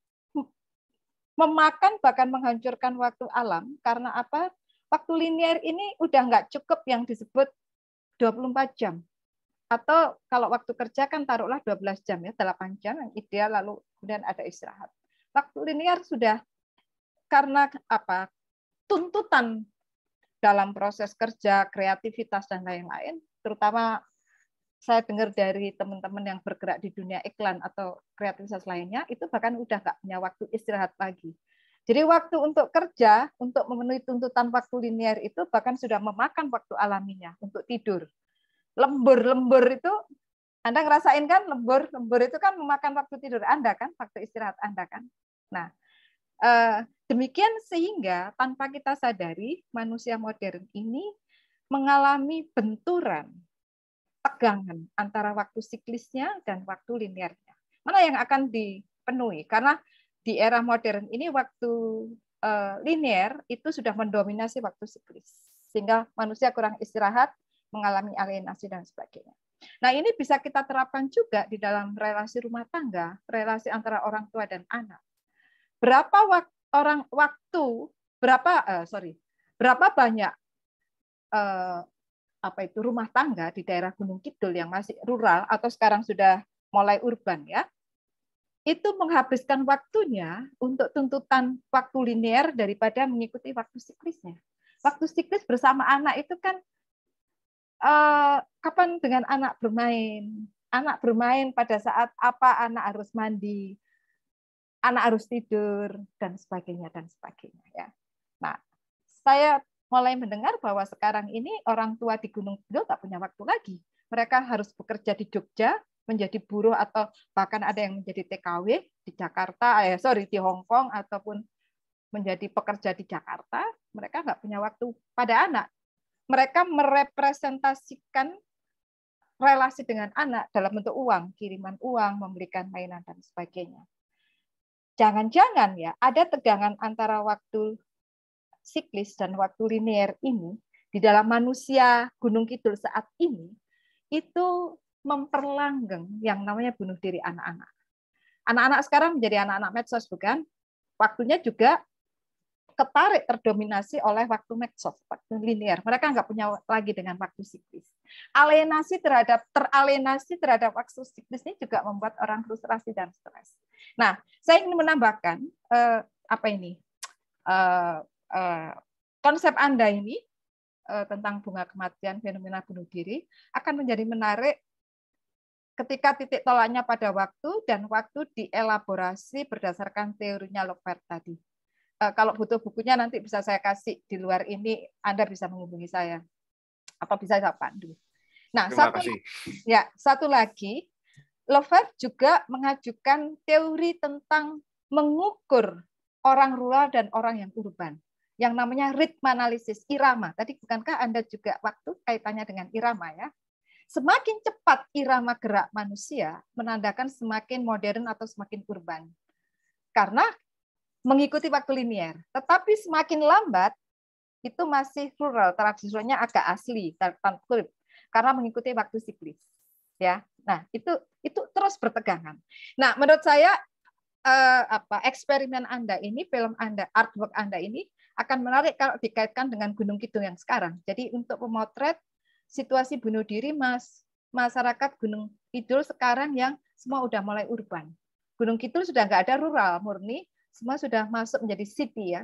memakan bahkan menghancurkan waktu alam. Karena apa? Waktu linear ini udah nggak cukup yang disebut dua puluh empat jam. Atau kalau waktu kerja kan taruhlah dua belas jam ya, delapan jam yang ideal, lalu kemudian ada istirahat. Waktu linear sudah karena apa? Tuntutan dalam proses kerja, kreativitas, dan lain-lain, terutama saya dengar dari teman-teman yang bergerak di dunia iklan atau kreativitas lainnya, itu bahkan udah nggak punya waktu istirahat lagi. Jadi waktu untuk kerja, untuk memenuhi tuntutan waktu linear itu bahkan sudah memakan waktu alaminya untuk tidur. Lembur-lembur itu, Anda ngerasain kan, lembur-lembur itu kan memakan waktu tidur Anda kan, waktu istirahat Anda kan. Nah, eh, demikian sehingga tanpa kita sadari, manusia modern ini mengalami benturan, tegangan antara waktu siklisnya dan waktu linearnya. Mana yang akan dipenuhi? Karena di era modern ini waktu uh, linear itu sudah mendominasi waktu siklis. Sehingga manusia kurang istirahat, mengalami alienasi, dan sebagainya. Nah, ini bisa kita terapkan juga di dalam relasi rumah tangga, relasi antara orang tua dan anak. Berapa wak orang waktu, berapa uh, sorry, berapa banyak uh, apa itu rumah tangga di daerah Gunung Kidul yang masih rural atau sekarang sudah mulai urban ya, itu menghabiskan waktunya untuk tuntutan waktu linear daripada mengikuti waktu siklisnya. Waktu siklis bersama anak itu kan eh, kapan dengan anak bermain, anak bermain pada saat apa, anak harus mandi, anak harus tidur, dan sebagainya dan sebagainya ya. Nah, saya mulai mendengar bahwa sekarang ini orang tua di Gunung Kidul tak punya waktu lagi. Mereka harus bekerja di Jogja, menjadi buruh, atau bahkan ada yang menjadi T K W di Jakarta, eh, sorry di Hong Kong, ataupun menjadi pekerja di Jakarta. Mereka nggak punya waktu pada anak. Mereka merepresentasikan relasi dengan anak dalam bentuk uang, kiriman uang, memberikan mainan, dan sebagainya. Jangan-jangan ya ada tegangan antara waktu siklis dan waktu linear ini di dalam manusia Gunung Kidul saat ini itu memperlanggeng yang namanya bunuh diri anak-anak. Anak-anak sekarang menjadi anak-anak medsos, bukan? Waktunya juga ketarik, terdominasi oleh waktu medsos, waktu linear. Mereka nggak punya lagi dengan waktu siklis. Alienasi terhadap teralienasi terhadap waktu siklis ini juga membuat orang frustrasi dan stres. Nah, saya ingin menambahkan eh, apa ini? Eh, konsep Anda ini tentang bunga kematian, fenomena bunuh diri akan menjadi menarik ketika titik tolaknya pada waktu dan waktu dielaborasi berdasarkan teorinya Lovert tadi. Kalau butuh bukunya nanti bisa saya kasih di luar ini, Anda bisa menghubungi saya atau bisa saya pandu. Nah, satu, ya, satu lagi, Lovert juga mengajukan teori tentang mengukur orang rural dan orang yang urban, yang namanya ritme analisis, irama. Tadi bukankah Anda juga waktu kaitannya dengan irama ya? Semakin cepat irama gerak manusia menandakan semakin modern atau semakin urban. Karena mengikuti waktu linear. Tetapi semakin lambat itu masih rural, tradisionalnya agak asli, karena mengikuti waktu siklis. Ya. Nah, itu itu terus bertegangan. Nah, menurut saya eh, apa eksperimen Anda ini, film Anda, artwork Anda ini akan menarik kalau dikaitkan dengan Gunung Kidul yang sekarang. Jadi untuk memotret situasi bunuh diri mas masyarakat Gunung Kidul sekarang yang semua udah mulai urban. Gunung Kidul sudah nggak ada rural murni, semua sudah masuk menjadi city ya.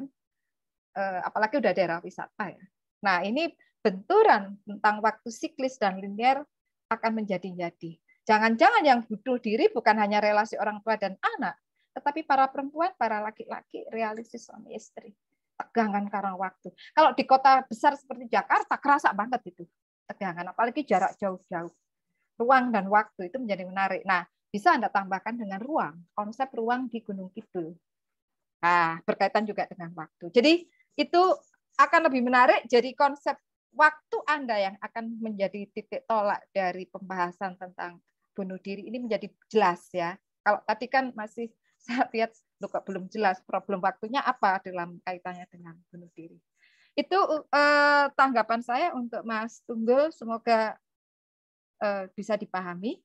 Eh, apalagi udah daerah wisata ya. Nah ini benturan tentang waktu siklis dan linear akan menjadi-jadi. Jangan-jangan yang bunuh diri bukan hanya relasi orang tua dan anak, tetapi para perempuan, para laki-laki, relasi suami istri. tegangan karena waktu. Kalau di kota besar seperti Jakarta, kerasa banget itu tegangan, apalagi jarak jauh-jauh. Ruang dan waktu itu menjadi menarik. Nah, bisa Anda tambahkan dengan ruang, konsep ruang di Gunung Kidul. Nah, berkaitan juga dengan waktu. Jadi itu akan lebih menarik, jadi konsep waktu Anda yang akan menjadi titik tolak dari pembahasan tentang bunuh diri ini menjadi jelas ya. Kalau tadi kan masih saya lihat loh, kok belum jelas problem waktunya apa dalam kaitannya dengan bunuh diri. Itu eh, tanggapan saya untuk Mas Tunggul, semoga eh, bisa dipahami.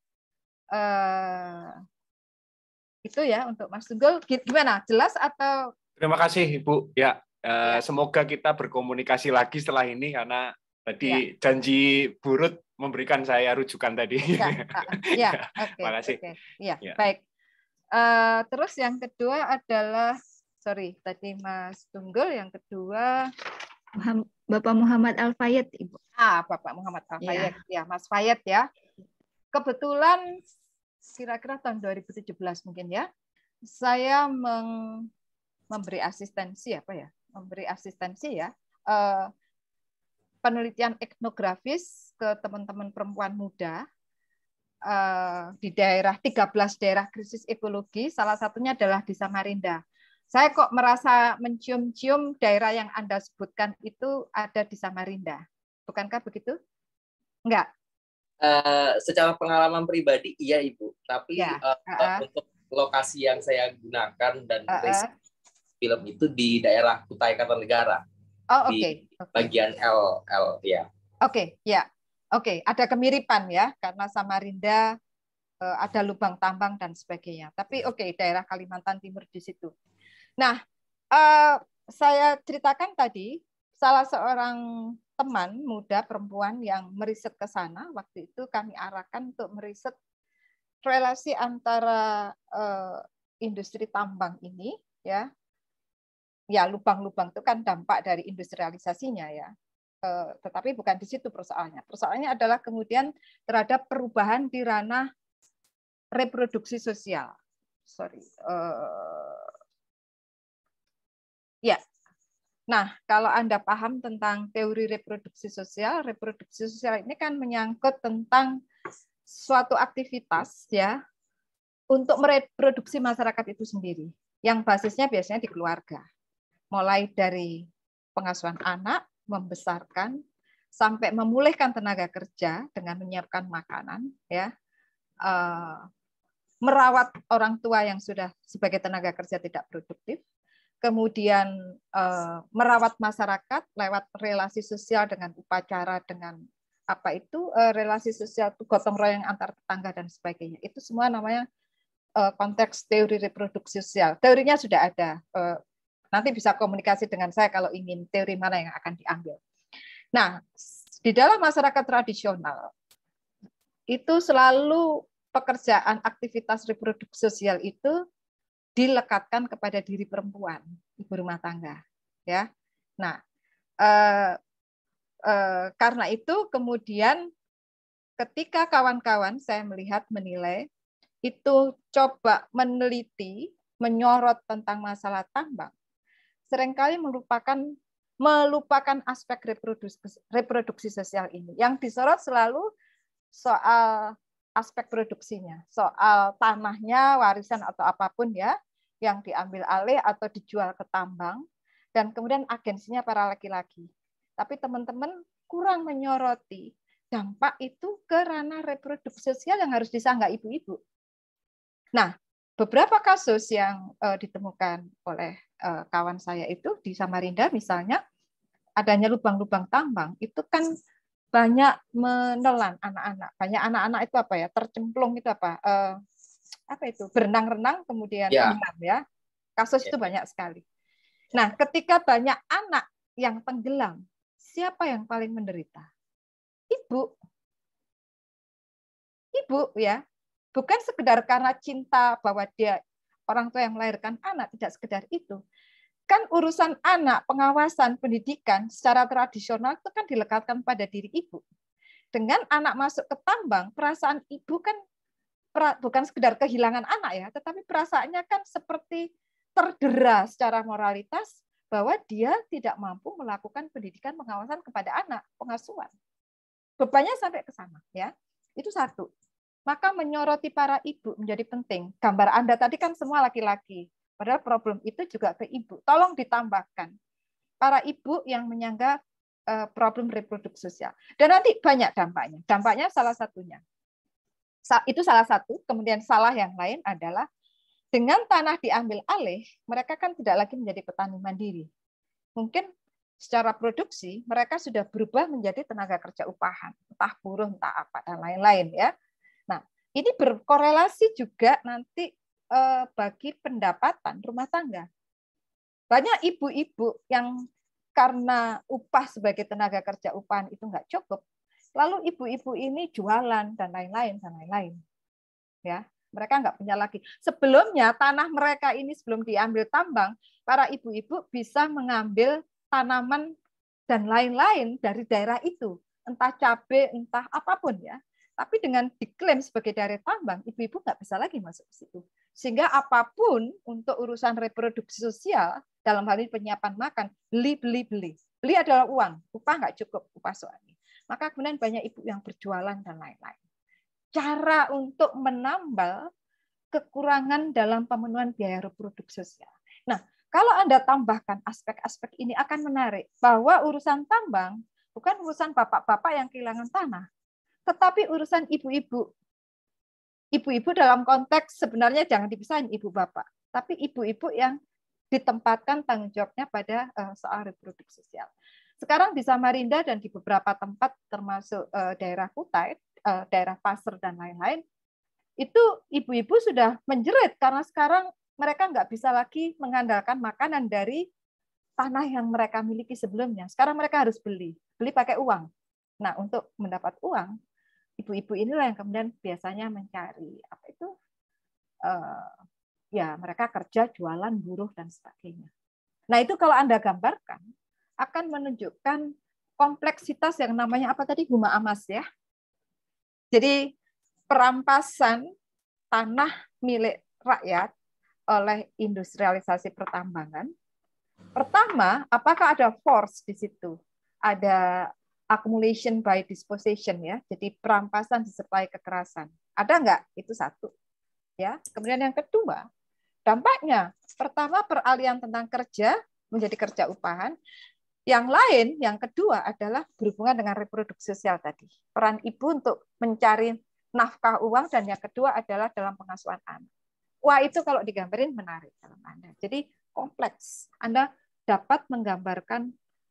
Eh, itu ya untuk Mas Tunggul. Gimana? Jelas atau? Terima kasih Ibu. Ya, eh, Ya. semoga kita berkomunikasi lagi setelah ini karena tadi Ya. janji Burut memberikan saya rujukan tadi. Ya, ya, oke. Terima kasih. Oke. Ya, Ya. baik. Uh, terus yang kedua adalah, sorry, tadi Mas Tunggul, yang kedua Bapak Muhammad Al-Fayed, Ibu. Ah, Bapak Muhammad Al-Fayed, ya. ya, Mas Fayed ya. Kebetulan kira-kira tahun dua ribu tujuh belas mungkin ya, saya meng, memberi asistensi apa ya, memberi asistensi ya, uh, penelitian etnografis ke teman-teman perempuan muda. Di daerah tiga belas daerah krisis ekologi, salah satunya adalah di Samarinda. Saya kok merasa mencium-cium daerah yang Anda sebutkan itu ada di Samarinda. Bukankah begitu? Enggak? Uh, secara pengalaman pribadi, iya Ibu. Tapi ya. uh, uh, uh. untuk lokasi yang saya gunakan dan uh -uh. film itu di daerah Kutai Kartanegara. Oh, oke. Di okay. bagian L, L ya. Oke, okay, ya. Oke, okay, ada kemiripan ya, karena Samarinda eh, ada lubang tambang dan sebagainya. Tapi oke, okay, daerah Kalimantan Timur di situ. Nah, eh, saya ceritakan tadi, salah seorang teman muda perempuan yang meriset ke sana, waktu itu kami arahkan untuk meriset relasi antara eh, industri tambang ini, ya, ya lubang-lubang itu kan dampak dari industrialisasinya ya. Tetapi bukan di situ persoalannya. Persoalannya adalah kemudian terhadap perubahan di ranah reproduksi sosial. Sorry. Uh, ya. Nah, kalau Anda paham tentang teori reproduksi sosial, reproduksi sosial ini kan menyangkut tentang suatu aktivitas ya untuk mereproduksi masyarakat itu sendiri, yang basisnya biasanya di keluarga. Mulai dari pengasuhan anak, membesarkan sampai memulihkan tenaga kerja dengan menyiapkan makanan, ya, uh, merawat orang tua yang sudah sebagai tenaga kerja tidak produktif, kemudian uh, merawat masyarakat lewat relasi sosial dengan upacara, dengan apa itu uh, relasi sosial gotong royong antar tetangga dan sebagainya. Itu semua namanya uh, konteks teori reproduksi sosial. Teorinya sudah ada. Uh, Nanti bisa komunikasi dengan saya kalau ingin teori mana yang akan diambil. Nah, di dalam masyarakat tradisional, itu selalu pekerjaan aktivitas reproduksi sosial itu dilekatkan kepada diri perempuan, ibu rumah tangga. Ya, nah, eh, eh, karena itu kemudian ketika kawan-kawan saya melihat menilai, itu coba meneliti, menyorot tentang masalah tambang, seringkali melupakan melupakan aspek reproduksi, reproduksi sosial ini. Yang disorot selalu soal aspek produksinya, soal tanahnya, warisan atau apapun ya, yang diambil alih atau dijual ke tambang, dan kemudian agensinya para laki-laki. Tapi teman-teman kurang menyoroti dampak itu ke ranah reproduksi sosial yang harus disanggah ibu-ibu. Nah, beberapa kasus yang uh, ditemukan oleh uh, kawan saya itu di Samarinda misalnya, adanya lubang-lubang tambang, itu kan banyak menelan anak-anak. Banyak anak-anak itu apa ya, tercemplung itu apa, uh, apa itu, berenang-renang kemudian ya. tenggelam ya. Kasus ya. itu banyak sekali. Nah, ketika banyak anak yang tenggelam, siapa yang paling menderita? Ibu. Ibu ya. Bukan sekedar karena cinta bahwa dia orang tua yang melahirkan anak, tidak sekedar itu. Kan urusan anak, pengawasan, pendidikan secara tradisional itu kan dilekatkan pada diri ibu. Dengan anak masuk ke tambang, perasaan ibu kan bukan sekedar kehilangan anak ya, tetapi perasaannya kan seperti terdera secara moralitas, bahwa dia tidak mampu melakukan pendidikan pengawasan kepada anak, pengasuhan. Bebannya sampai ke sana, ya. Itu satu. Maka menyoroti para ibu menjadi penting. Gambar Anda tadi kan semua laki-laki. Padahal problem itu juga ke ibu. Tolong ditambahkan para ibu yang menyangga problem reproduksi sosial. Dan nanti banyak dampaknya. Dampaknya salah satunya. Itu salah satu. Kemudian salah yang lain adalah dengan tanah diambil alih, mereka kan tidak lagi menjadi petani mandiri. Mungkin secara produksi mereka sudah berubah menjadi tenaga kerja upahan, entah buruh, entah apa, dan lain-lain ya. Nah, ini berkorelasi juga nanti eh, bagi pendapatan rumah tangga. Banyak ibu-ibu yang karena upah sebagai tenaga kerja upahan itu nggak cukup, lalu ibu-ibu ini jualan dan lain-lain dan lain-lain. Ya. Mereka nggak punya lagi. Sebelumnya tanah mereka ini sebelum diambil tambang, para ibu-ibu bisa mengambil tanaman dan lain-lain dari daerah itu, entah cabai, entah apapun ya. Tapi dengan diklaim sebagai daerah tambang, ibu-ibu nggak bisa lagi masuk ke situ. Sehingga apapun untuk urusan reproduksi sosial, dalam hal ini penyiapan makan, beli, beli, beli. Beli adalah uang, upah nggak cukup, upah suami. Maka kemudian banyak ibu yang berjualan dan lain-lain. Cara untuk menambal kekurangan dalam pemenuhan biaya reproduksi sosial. Nah, kalau Anda tambahkan aspek-aspek ini akan menarik bahwa urusan tambang bukan urusan bapak-bapak yang kehilangan tanah, tetapi urusan ibu-ibu. Ibu-ibu dalam konteks sebenarnya jangan dipisahin ibu bapak, tapi ibu-ibu yang ditempatkan tanggung jawabnya pada soal reproduksi sosial. Sekarang di Samarinda dan di beberapa tempat termasuk daerah Kutai, daerah Pasir dan lain-lain, itu ibu-ibu sudah menjerit karena sekarang mereka nggak bisa lagi mengandalkan makanan dari tanah yang mereka miliki sebelumnya. Sekarang mereka harus beli, beli pakai uang. Nah, untuk mendapat uang, ibu-ibu inilah yang kemudian biasanya mencari apa itu, uh, ya mereka kerja, jualan, buruh dan sebagainya. Nah, itu kalau Anda gambarkan akan menunjukkan kompleksitas yang namanya apa tadi, Huma Amas ya. Jadi perampasan tanah milik rakyat oleh industrialisasi pertambangan. Pertama, apakah ada force di situ? Ada accumulation by dispossession ya. Jadi perampasan disertai kekerasan. Ada enggak? Itu satu. Ya. Kemudian yang kedua, dampaknya pertama peralihan tentang kerja menjadi kerja upahan. Yang lain, yang kedua adalah berhubungan dengan reproduksi sosial tadi. Peran ibu untuk mencari nafkah uang, dan yang kedua adalah dalam pengasuhan anak. Wah, itu kalau digambarin menarik dalam Anda. Jadi kompleks. Anda dapat menggambarkan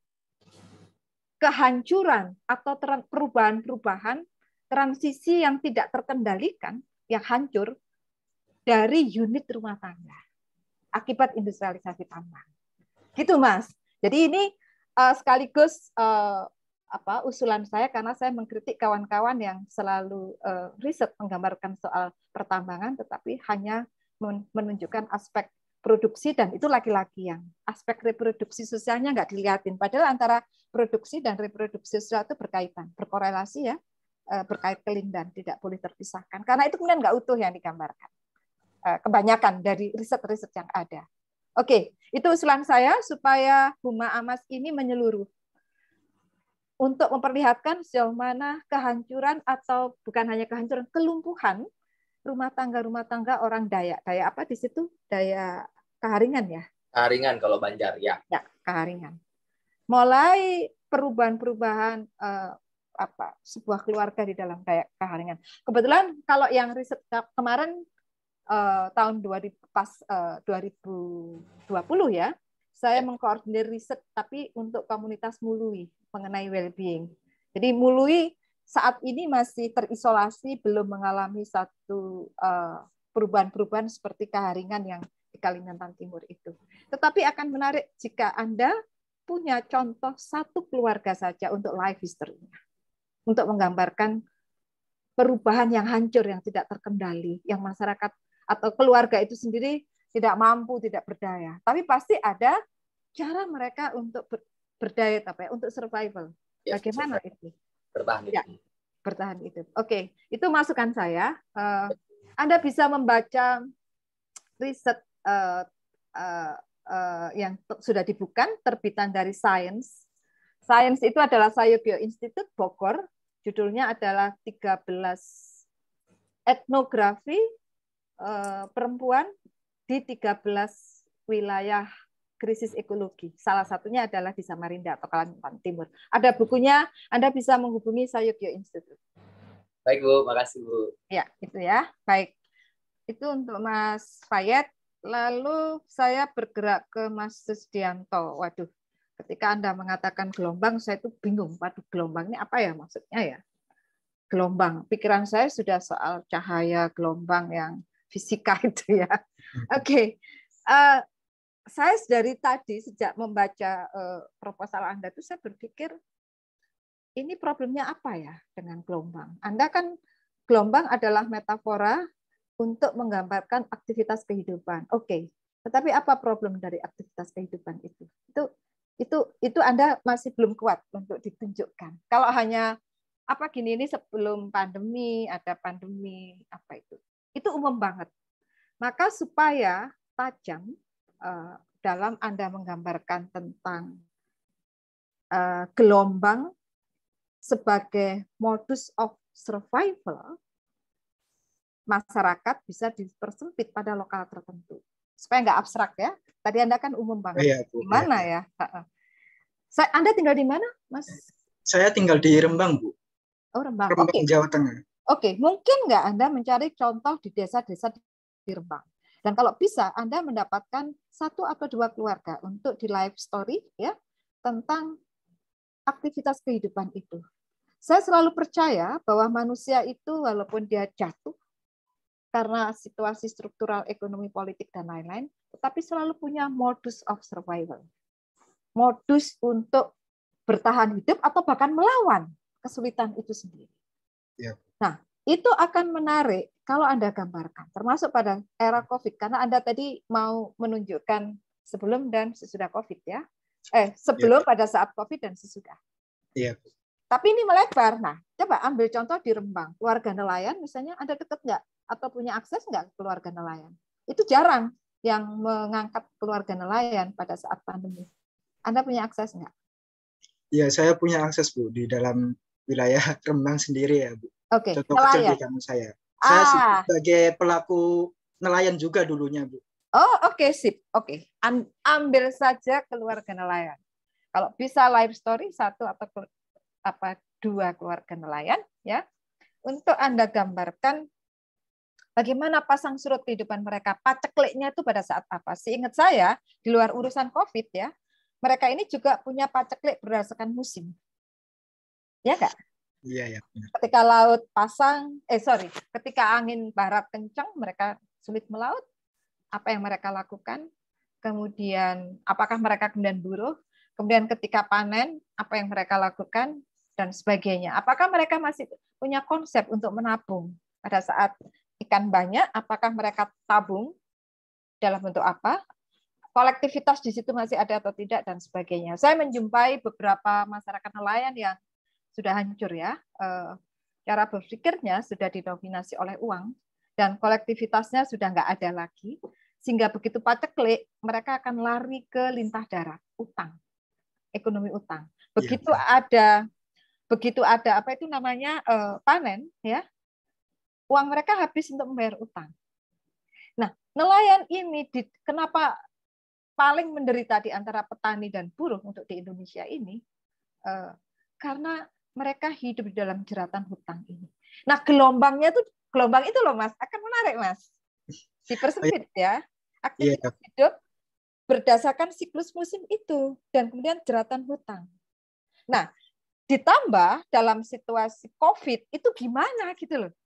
kehancuran atau perubahan-perubahan, transisi yang tidak terkendalikan, yang hancur dari unit rumah tangga akibat industrialisasi tambang. Gitu, Mas. Jadi ini Uh, sekaligus uh, apa usulan saya karena saya mengkritik kawan-kawan yang selalu uh, riset menggambarkan soal pertambangan tetapi hanya menunjukkan aspek produksi, dan itu laki-laki yang aspek reproduksi sosialnya nggak dilihatin, padahal antara produksi dan reproduksi sosial itu berkaitan, berkorelasi ya, uh, berkait kelindan, tidak boleh terpisahkan karena itu kemudian nggak utuh yang digambarkan uh, kebanyakan dari riset-riset yang ada. Oke, itu usulan saya supaya Huma Amas ini menyeluruh untuk memperlihatkan sejauh mana kehancuran atau bukan hanya kehancuran, kelumpuhan rumah tangga-rumah tangga orang Dayak. Dayak apa di situ? Dayak Kaharingan ya? Kaharingan kalau Banjar ya. Ya, Kaharingan. Mulai perubahan-perubahan eh, apa sebuah keluarga di dalam Dayak Kaharingan. Kebetulan kalau yang riset kemarin Uh, tahun dua ribu, pas uh, dua ribu dua puluh ya, saya mengkoordinir riset tapi untuk komunitas Mului mengenai well-being. Jadi Mului saat ini masih terisolasi, belum mengalami satu uh, perubahan-perubahan seperti Kaharingan yang di Kalimantan Timur itu. Tetapi akan menarik jika Anda punya contoh satu keluarga saja untuk life history-nya, untuk menggambarkan perubahan yang hancur, yang tidak terkendali, yang masyarakat atau keluarga itu sendiri tidak mampu, tidak berdaya. Tapi pasti ada cara mereka untuk berdaya, apa ya, untuk survival. Ya, bagaimana survival. Itu? Bertahan ya, itu. Bertahan itu. Oke, itu masukan saya. Uh, Anda bisa membaca riset uh, uh, uh, yang sudah dibuka, terbitan dari Science. Science itu adalah Sayugyo Institute Bogor. Judulnya adalah tiga belas etnografi uh, perempuan di tiga belas wilayah krisis ekologi. Salah satunya adalah di Samarinda atau Kalimantan Timur. Ada bukunya, Anda bisa menghubungi Sayugyo Institute. Baik Bu, makasih Bu. Ya, itu ya. Baik. Itu untuk Mas Fayet. Lalu saya bergerak ke Mas Susdianto. Waduh, ketika Anda mengatakan gelombang, saya itu bingung. Waduh, gelombang ini apa ya maksudnya ya? Gelombang. Pikiran saya sudah soal cahaya, gelombang yang fisika itu ya. Oke. Okay. Uh, saya dari tadi, sejak membaca uh, proposal Anda itu, saya berpikir, ini problemnya apa ya dengan gelombang? Anda kan gelombang adalah metafora untuk menggambarkan aktivitas kehidupan. Oke, okay. Tetapi apa problem dari aktivitas kehidupan itu? Itu itu itu Anda masih belum kuat untuk ditunjukkan. Kalau hanya apa gini ini sebelum pandemi, ada pandemi apa itu? Itu umum banget. Maka supaya tajam uh, dalam Anda menggambarkan tentang uh, gelombang sebagai modus of survival, masyarakat bisa dipersempit pada lokal tertentu. Supaya nggak abstrak ya. Tadi Anda kan umum banget. Iya, Di Bu. mana ya? ya? Anda tinggal di mana, Mas? Saya tinggal di Rembang, Bu. Oh, Rembang. Rembang, Oke. Jawa Tengah. Oke, mungkin nggak Anda mencari contoh di desa-desa di Rembang? Dan kalau bisa, Anda mendapatkan satu atau dua keluarga untuk di live story ya tentang aktivitas kehidupan itu. Saya selalu percaya bahwa manusia itu walaupun dia jatuh karena situasi struktural, ekonomi, politik, dan lain-lain, tetapi selalu punya modus of survival. Modus untuk bertahan hidup atau bahkan melawan kesulitan itu sendiri. Ya. Nah, itu akan menarik kalau Anda gambarkan, termasuk pada era COVID, karena Anda tadi mau menunjukkan sebelum dan sesudah COVID ya. Eh, sebelum ya. Pada saat COVID dan sesudah. Iya. Tapi ini melebar. Nah, coba ambil contoh di Rembang. Keluarga nelayan misalnya, Anda dekat nggak? Atau punya akses nggak ke keluarga nelayan? Itu jarang yang mengangkat keluarga nelayan pada saat pandemi. Anda punya akses nggak? Iya, saya punya akses, Bu, di dalam wilayah Rembang sendiri ya, Bu. Oke, contoh nelayan. kecil di kampung saya. Saya ah. sebagai pelaku nelayan juga dulunya, Bu. Oh, oke, okay, sip. Oke, okay. Ambil saja keluarga nelayan. Kalau bisa live story satu atau apa dua keluarga nelayan ya untuk Anda gambarkan bagaimana pasang surut kehidupan mereka, pacekliknya itu pada saat apa. Seingat saya di luar urusan COVID ya, mereka ini juga punya paceklik berdasarkan musim, ya nggak? Iya ya. Ketika laut pasang, eh sorry, ketika angin barat kencang mereka sulit melaut, apa yang mereka lakukan? Kemudian apakah mereka kemudian buruh? Kemudian ketika panen, apa yang mereka lakukan? Dan sebagainya. Apakah mereka masih punya konsep untuk menabung pada saat ikan banyak? Apakah mereka tabung dalam bentuk apa? Kolektivitas di situ masih ada atau tidak dan sebagainya. Saya menjumpai beberapa masyarakat nelayan yang sudah hancur ya. Cara berpikirnya sudah didominasi oleh uang dan kolektivitasnya sudah nggak ada lagi. Sehingga begitu paceklik, mereka akan lari ke lintah darat, utang, ekonomi utang. Begitu ya. ada Begitu ada apa itu namanya uh, panen, ya, uang mereka habis untuk membayar utang. Nah, nelayan ini di, kenapa paling menderita di antara petani dan buruh untuk di Indonesia ini? Uh, karena mereka hidup di dalam jeratan hutang ini. Nah, gelombangnya itu gelombang itu loh, Mas, akan menarik, Mas. Dipersempit ya, aktivitas yeah. hidup berdasarkan siklus musim itu dan kemudian jeratan hutang. Nah, ditambah dalam situasi COVID itu gimana gitu loh.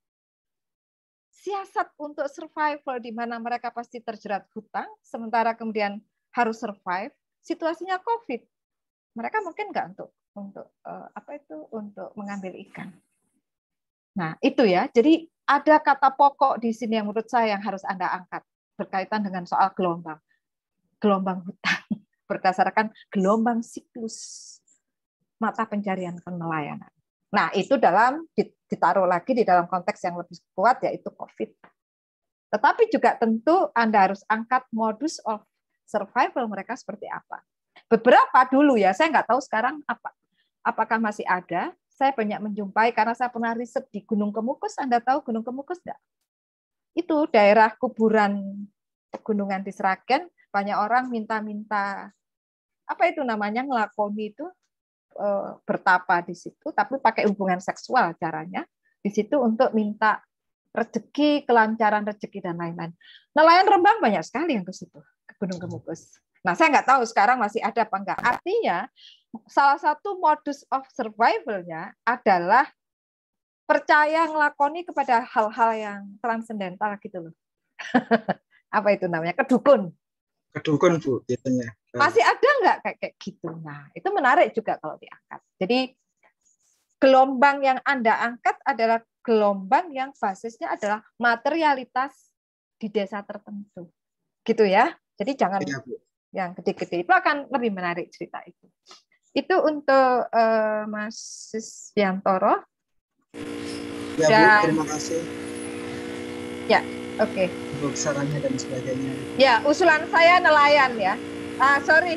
Siasat untuk survival di mana mereka pasti terjerat hutang, sementara kemudian harus survive, situasinya COVID. Mereka mungkin nggak untuk untuk uh, apa itu untuk mengambil ikan. Nah, itu ya. Jadi ada kata pokok di sini yang menurut saya yang harus Anda angkat berkaitan dengan soal gelombang. Gelombang hutang berdasarkan gelombang siklus mata pencarian penelayanan. Nah, itu dalam ditaruh lagi di dalam konteks yang lebih kuat yaitu COVID. Tetapi juga tentu Anda harus angkat modus of survival mereka seperti apa. Beberapa dulu ya, saya nggak tahu sekarang apa, apakah masih ada. Saya banyak menjumpai karena saya pernah riset di Gunung Kemukus. Anda tahu Gunung Kemukus nggak? Itu daerah kuburan pegunungan di Sragen. Banyak orang minta-minta apa itu namanya ngelakoni itu e, bertapa di situ, tapi pakai hubungan seksual caranya di situ untuk minta rezeki, kelancaran rezeki dan lain-lain. Nelayan Rembang banyak sekali yang ke situ, ke Gunung Kemukus. Nah, saya nggak tahu sekarang masih ada apa enggak. Artinya, salah satu modus of survival-nya adalah percaya ngelakoni kepada hal-hal yang transendental gitu loh. Apa itu namanya? Kedukun. Kedukun, Bu, biasanya. Masih ada nggak kayak kayak gitu? Nah, itu menarik juga kalau diangkat. Jadi, gelombang yang Anda angkat adalah gelombang yang basisnya adalah materialitas di desa tertentu. Gitu ya. Jadi jangan ya, yang gede-gede. Itu akan lebih menarik cerita itu. Itu untuk uh, Mas Sisviantoro. Ya, dan, Bu, terima kasih. Ya, oke. Okay. Untuk sarannya dan sebagainya. Ya, usulan saya nelayan ya. Ah, sorry.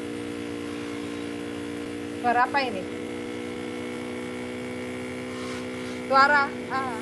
Suara apa ini? Suara. Ah.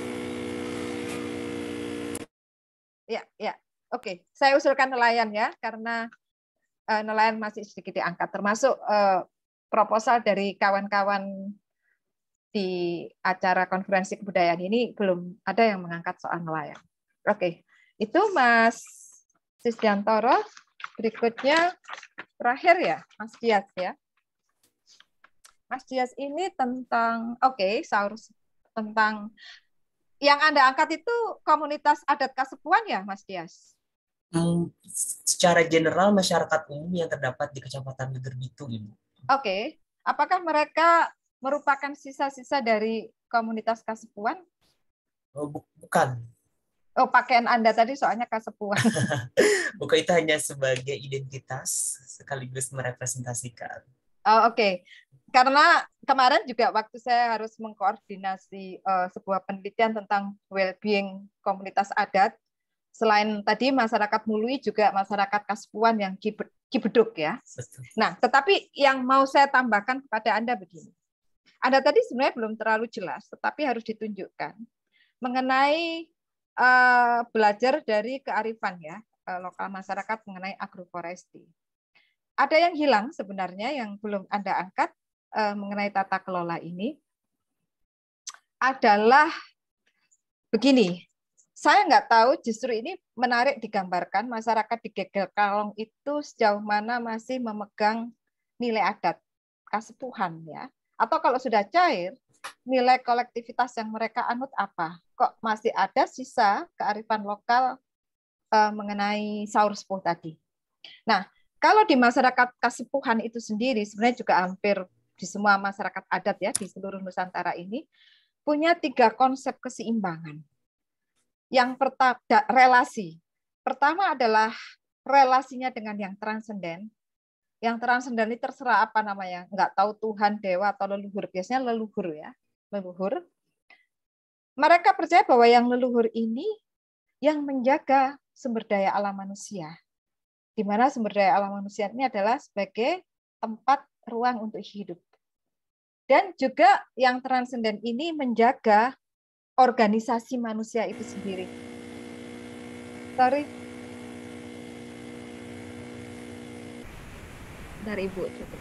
Ya, ya. Oke, saya usulkan nelayan ya, karena uh, nelayan masih sedikit diangkat, termasuk uh, proposal dari kawan-kawan di acara konferensi kebudayaan ini belum ada yang mengangkat soal nelayan. Oke, itu Mas Sisviantoro. Berikutnya terakhir ya, Mas Dias ya. Mas Dias ini tentang, oke, okay, Saurus tentang yang Anda angkat itu komunitas adat Kasepuan ya, Mas Dias? Hmm, secara general masyarakat umum yang terdapat di Kecamatan Gegerbitu, Ibu. Oke, okay. Apakah mereka merupakan sisa-sisa dari komunitas Kasepuan? Oh, bu bukan. Oh, pakaian Anda tadi soalnya Kasepuan. Bukan, itu hanya sebagai identitas sekaligus merepresentasikan. Oh, oke. Okay. Karena kemarin juga waktu saya harus mengkoordinasi uh, sebuah penelitian tentang well-being komunitas adat, selain tadi masyarakat Mului juga masyarakat Kasepuan yang Cibeduk ya. Betul. Nah, tetapi yang mau saya tambahkan kepada Anda begini. Anda tadi sebenarnya belum terlalu jelas, tetapi harus ditunjukkan mengenai uh, belajar dari kearifan ya, uh, lokal masyarakat mengenai agroforestry. Ada yang hilang sebenarnya yang belum Anda angkat uh, mengenai tata kelola ini adalah begini. Saya nggak tahu, justru ini menarik digambarkan masyarakat di Geger Kalong itu sejauh mana masih memegang nilai adat Kasepuhan ya. Atau kalau sudah cair, nilai kolektivitas yang mereka anut apa? Kok masih ada sisa kearifan lokal uh, mengenai Saur Sepuh tadi. Nah, kalau di masyarakat Kasepuhan itu sendiri, sebenarnya juga hampir di semua masyarakat adat ya, di seluruh Nusantara ini, punya tiga konsep keseimbangan. Yang pertama, relasi. Pertama adalah relasinya dengan yang transenden. Yang transenden ini terserah apa namanya, nggak tahu Tuhan, dewa, atau leluhur. Biasanya leluhur ya, leluhur. Mereka percaya bahwa yang leluhur ini yang menjaga sumber daya alam manusia. Di mana sumber daya alam manusia ini adalah sebagai tempat ruang untuk hidup. Dan juga yang transenden ini menjaga organisasi manusia itu sendiri. Sorry. Dari Ibu cukup.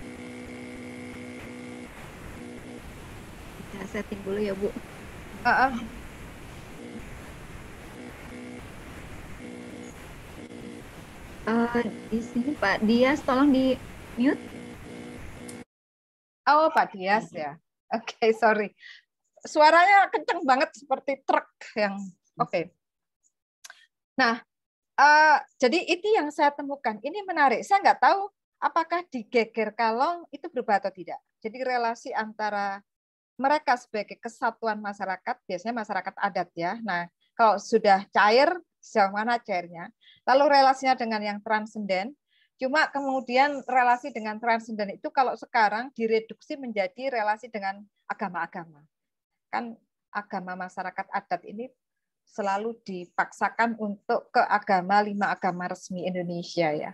Kita setting dulu ya, Bu. Uh -uh. Uh, di sini Pak Dias, tolong di mute. Oh, Pak Dias ya. Oke, okay, sorry. Suaranya kenceng banget seperti truk yang oke. Okay. Nah, uh, jadi itu yang saya temukan. Ini menarik. Saya nggak tahu apakah di Geger Kalong itu berubah atau tidak. Jadi relasi antara mereka sebagai kesatuan masyarakat, biasanya masyarakat adat ya. Nah, kalau sudah cair, sejauh mana cairnya? Lalu relasinya dengan yang transenden. Cuma kemudian relasi dengan transenden itu kalau sekarang direduksi menjadi relasi dengan agama-agama. Kan agama masyarakat adat ini selalu dipaksakan untuk ke agama lima agama resmi Indonesia ya.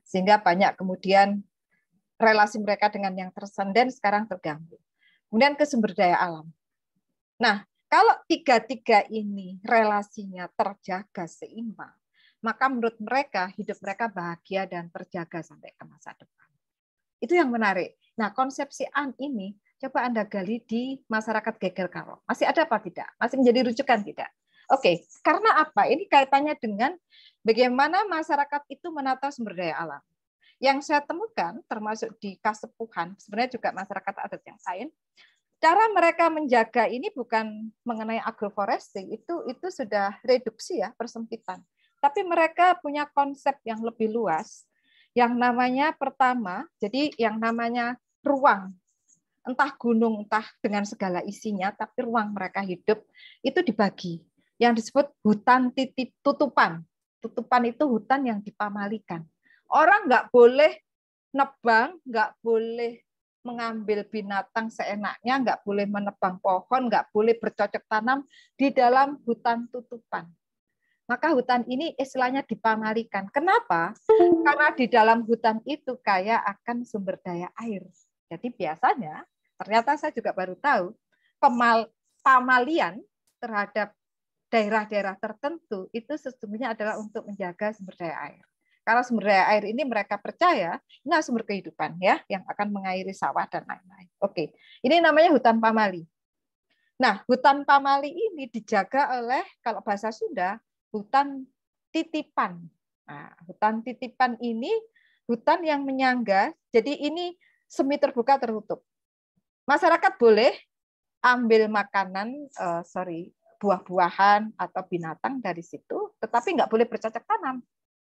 Sehingga banyak kemudian relasi mereka dengan yang transenden sekarang terganggu. Kemudian ke sumber daya alam. Nah, kalau tiga-tiga ini relasinya terjaga seimbang, maka menurut mereka hidup mereka bahagia dan terjaga sampai ke masa depan. Itu yang menarik. Nah, konsepsi An ini coba Anda gali di masyarakat Geger Kalong. Masih ada apa tidak? Masih menjadi rujukan tidak? Oke, karena apa? Ini kaitannya dengan bagaimana masyarakat itu menata sumber daya alam. Yang saya temukan, termasuk di Kasepuhan, sebenarnya juga masyarakat adat yang lain, cara mereka menjaga ini bukan mengenai agroforestry, itu itu sudah reduksi ya, persempitan. Tapi mereka punya konsep yang lebih luas, yang namanya pertama, jadi yang namanya ruang, entah gunung, entah dengan segala isinya, tapi ruang mereka hidup itu dibagi. Yang disebut hutan titip tutupan. Tutupan itu hutan yang dipamalikan. Orang nggak boleh nebang, nggak boleh mengambil binatang seenaknya, nggak boleh menebang pohon, nggak boleh bercocok tanam di dalam hutan tutupan. Maka hutan ini istilahnya dipamalikan. Kenapa? Karena di dalam hutan itu kaya akan sumber daya air. Jadi biasanya, ternyata saya juga baru tahu, pemal, pamalian terhadap daerah-daerah tertentu itu sesungguhnya adalah untuk menjaga sumber daya air. Kalau sumber daya air ini mereka percaya, ini sumber kehidupan ya, yang akan mengairi sawah dan lain-lain. Oke, ini namanya hutan pamali. Nah, hutan pamali ini dijaga oleh, kalau bahasa Sunda, hutan titipan. Nah, hutan titipan ini hutan yang menyangga, jadi ini semi terbuka tertutup. Masyarakat boleh ambil makanan, uh, sorry, buah-buahan atau binatang dari situ, tetapi nggak boleh bercocok tanam.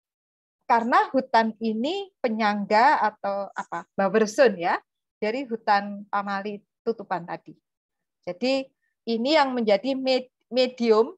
Karena hutan ini penyangga atau apa buffer zone ya dari hutan pamali tutupan tadi. Jadi ini yang menjadi medium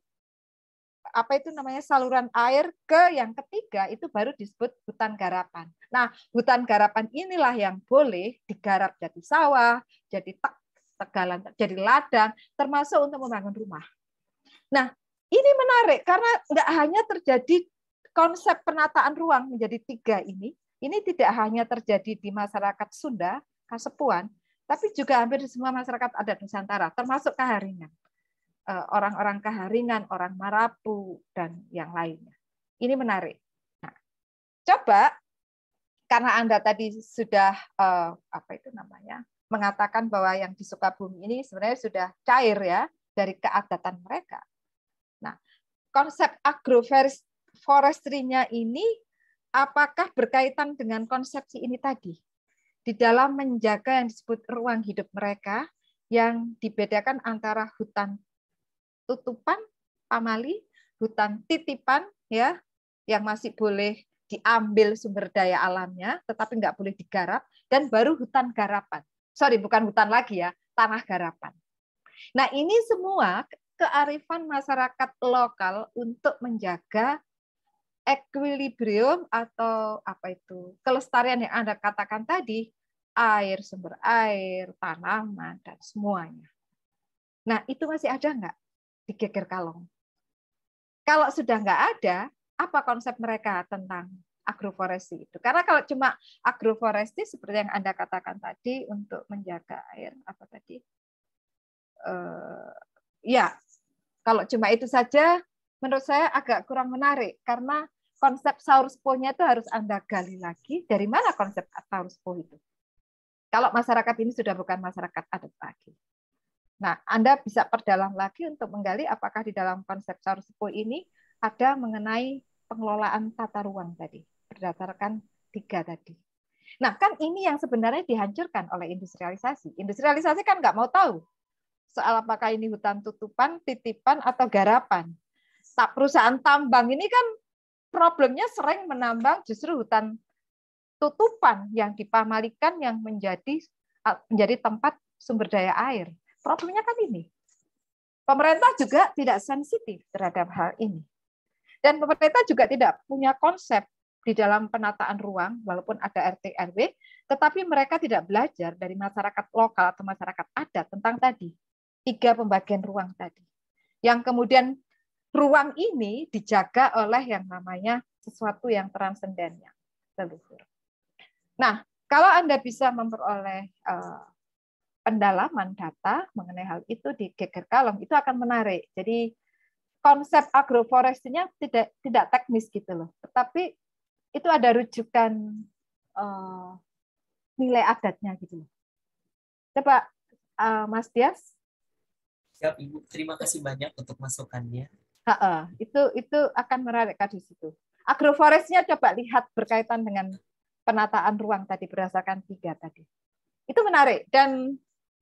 apa itu namanya saluran air ke yang ketiga itu baru disebut hutan garapan. Nah, hutan garapan inilah yang boleh digarap jadi sawah, jadi tegalan, jadi ladang, termasuk untuk membangun rumah. Nah, ini menarik karena nggak hanya terjadi konsep penataan ruang menjadi tiga ini, ini tidak hanya terjadi di masyarakat Sunda, Kasepuhan, tapi juga hampir di semua masyarakat adat Nusantara, termasuk Kaharingan. Orang-orang Kaharingan, orang Marapu, dan yang lainnya. Ini menarik. Nah, coba, karena Anda tadi sudah, apa itu namanya, mengatakan bahwa yang di Sukabumi ini sebenarnya sudah cair ya, dari keadatan mereka. Nah, konsep agroforestry forestry-nya ini apakah berkaitan dengan konsepsi ini tadi? Di dalam menjaga yang disebut ruang hidup mereka yang dibedakan antara hutan tutupan, pamali, hutan titipan ya yang masih boleh diambil sumber daya alamnya tetapi nggak boleh digarap, dan baru hutan garapan. Sorry, bukan hutan lagi ya, tanah garapan. Nah, ini semua kearifan masyarakat lokal untuk menjaga equilibrium atau apa itu kelestarian yang Anda katakan tadi, air, sumber air, tanaman, dan semuanya. Nah, itu masih ada nggak di Geger Kalong? Kalau sudah nggak ada, apa konsep mereka tentang agroforestry itu? Karena kalau cuma agroforestry seperti yang Anda katakan tadi untuk menjaga air, apa tadi? Uh, ya, kalau cuma itu saja, menurut saya agak kurang menarik karena konsep Saurspo-nya itu harus Anda gali lagi. Dari mana konsep Saurspo itu? Kalau masyarakat ini sudah bukan masyarakat adat lagi. Nah, Anda bisa perdalam lagi untuk menggali apakah di dalam konsep Saurspo ini ada mengenai pengelolaan tata ruang tadi, berdasarkan tiga tadi. Nah, kan ini yang sebenarnya dihancurkan oleh industrialisasi. Industrialisasi kan nggak mau tahu soal apakah ini hutan tutupan, titipan, atau garapan. Tak perusahaan tambang ini kan problemnya sering menambang justru hutan tutupan yang dipamalikan yang menjadi menjadi tempat sumber daya air. Problemnya kan ini. Pemerintah juga tidak sensitif terhadap hal ini. Dan pemerintah juga tidak punya konsep di dalam penataan ruang, walaupun ada R T R W, tetapi mereka tidak belajar dari masyarakat lokal atau masyarakat adat tentang tadi, tiga pembagian ruang tadi. Yang kemudian ruang ini dijaga oleh yang namanya sesuatu yang transendennya, leluhur. Nah, kalau Anda bisa memperoleh uh, pendalaman data mengenai hal itu di Geger Kalong, itu akan menarik. Jadi konsep agroforestry-nya tidak tidak teknis gitu loh, tetapi itu ada rujukan uh, nilai adatnya gitu loh. Coba uh, Mas Dias. Siap Ibu, terima kasih banyak untuk masukannya. Ha-ha, itu itu akan menarik di situ. Agroforestnya coba lihat berkaitan dengan penataan ruang tadi berdasarkan tiga tadi. Itu menarik dan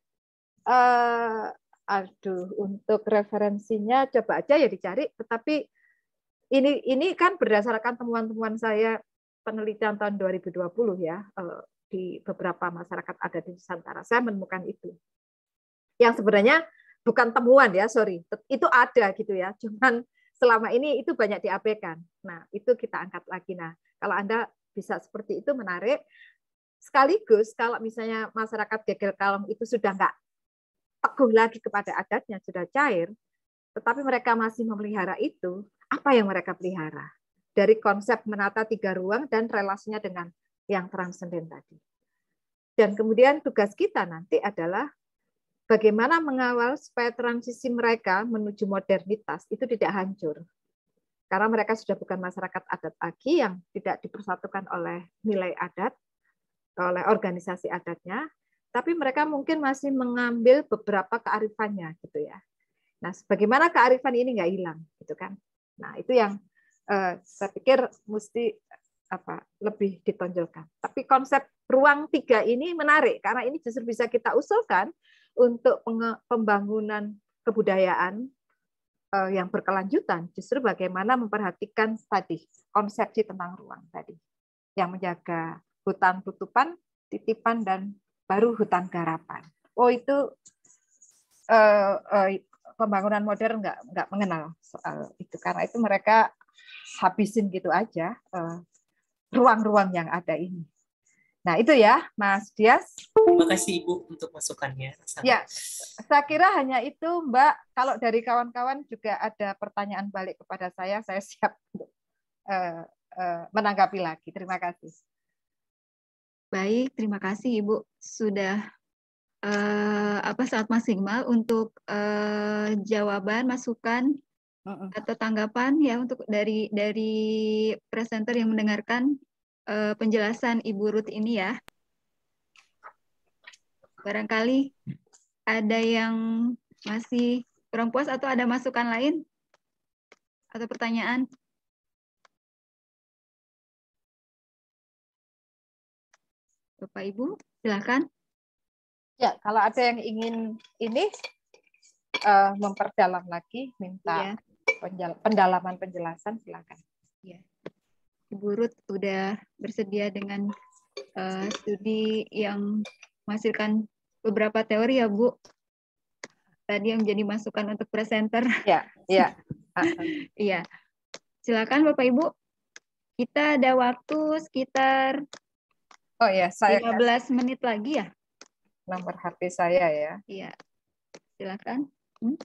uh, aduh untuk referensinya coba aja ya dicari. Tetapi ini ini kan berdasarkan temuan-temuan saya penelitian tahun dua ribu dua puluh ya uh, di beberapa masyarakat adat di Nusantara. Saya menemukan itu. Yang sebenarnya bukan temuan ya, sorry, itu ada gitu ya. Cuman selama ini itu banyak diabaikan. Nah, itu kita angkat lagi. Nah, kalau Anda bisa seperti itu menarik. Sekaligus kalau misalnya masyarakat Geger Kalong itu sudah nggak teguh lagi kepada adatnya, sudah cair, tetapi mereka masih memelihara itu, apa yang mereka pelihara? Dari konsep menata tiga ruang dan relasinya dengan yang transenden tadi. Dan kemudian tugas kita nanti adalah bagaimana mengawal supaya transisi mereka menuju modernitas itu tidak hancur. Karena mereka sudah bukan masyarakat adat lagi yang tidak dipersatukan oleh nilai adat, oleh organisasi adatnya, tapi mereka mungkin masih mengambil beberapa kearifannya gitu ya. Nah, bagaimana kearifan ini nggak hilang gitu kan? Nah, itu yang eh, saya pikir mesti apa lebih ditonjolkan. Tapi konsep ruang tiga ini menarik karena ini justru bisa kita usulkan untuk pembangunan kebudayaan eh, yang berkelanjutan. Justru bagaimana memperhatikan tadi konsepsi tentang ruang tadi, yang menjaga hutan tutupan, titipan dan baru hutan garapan. Oh itu eh, eh, pembangunan modern nggak nggak mengenal soal itu karena itu mereka habisin gitu aja eh, ruang-ruang yang ada ini. Nah itu ya Mas Dias. Terima kasih Ibu untuk masukannya. Sangat. Ya, saya kira hanya itu Mbak. Kalau dari kawan-kawan juga ada pertanyaan balik kepada saya, saya siap untuk eh, eh, menanggapi lagi. Terima kasih. Baik, terima kasih Ibu sudah uh, apa sangat maksimal untuk uh, jawaban, masukan uh-uh. atau tanggapan ya untuk dari dari presenter yang mendengarkan uh, penjelasan Ibu Ruth ini ya. Barangkali ada yang masih kurang puas atau ada masukan lain atau pertanyaan? Bapak Ibu, silakan. Ya, kalau ada yang ingin ini uh, memperdalam lagi, minta ya. pendalaman penjelasan, silakan. Ya. Ibu Ruth sudah bersedia dengan uh, studi yang menghasilkan beberapa teori ya, Bu. Tadi yang menjadi masukan untuk presenter. Ya, ya. Iya. Silakan Bapak Ibu. Kita ada waktu sekitar Oh ya, saya lima belas menit lagi ya. Nomor H P saya ya. Iya. Silakan. Hmm?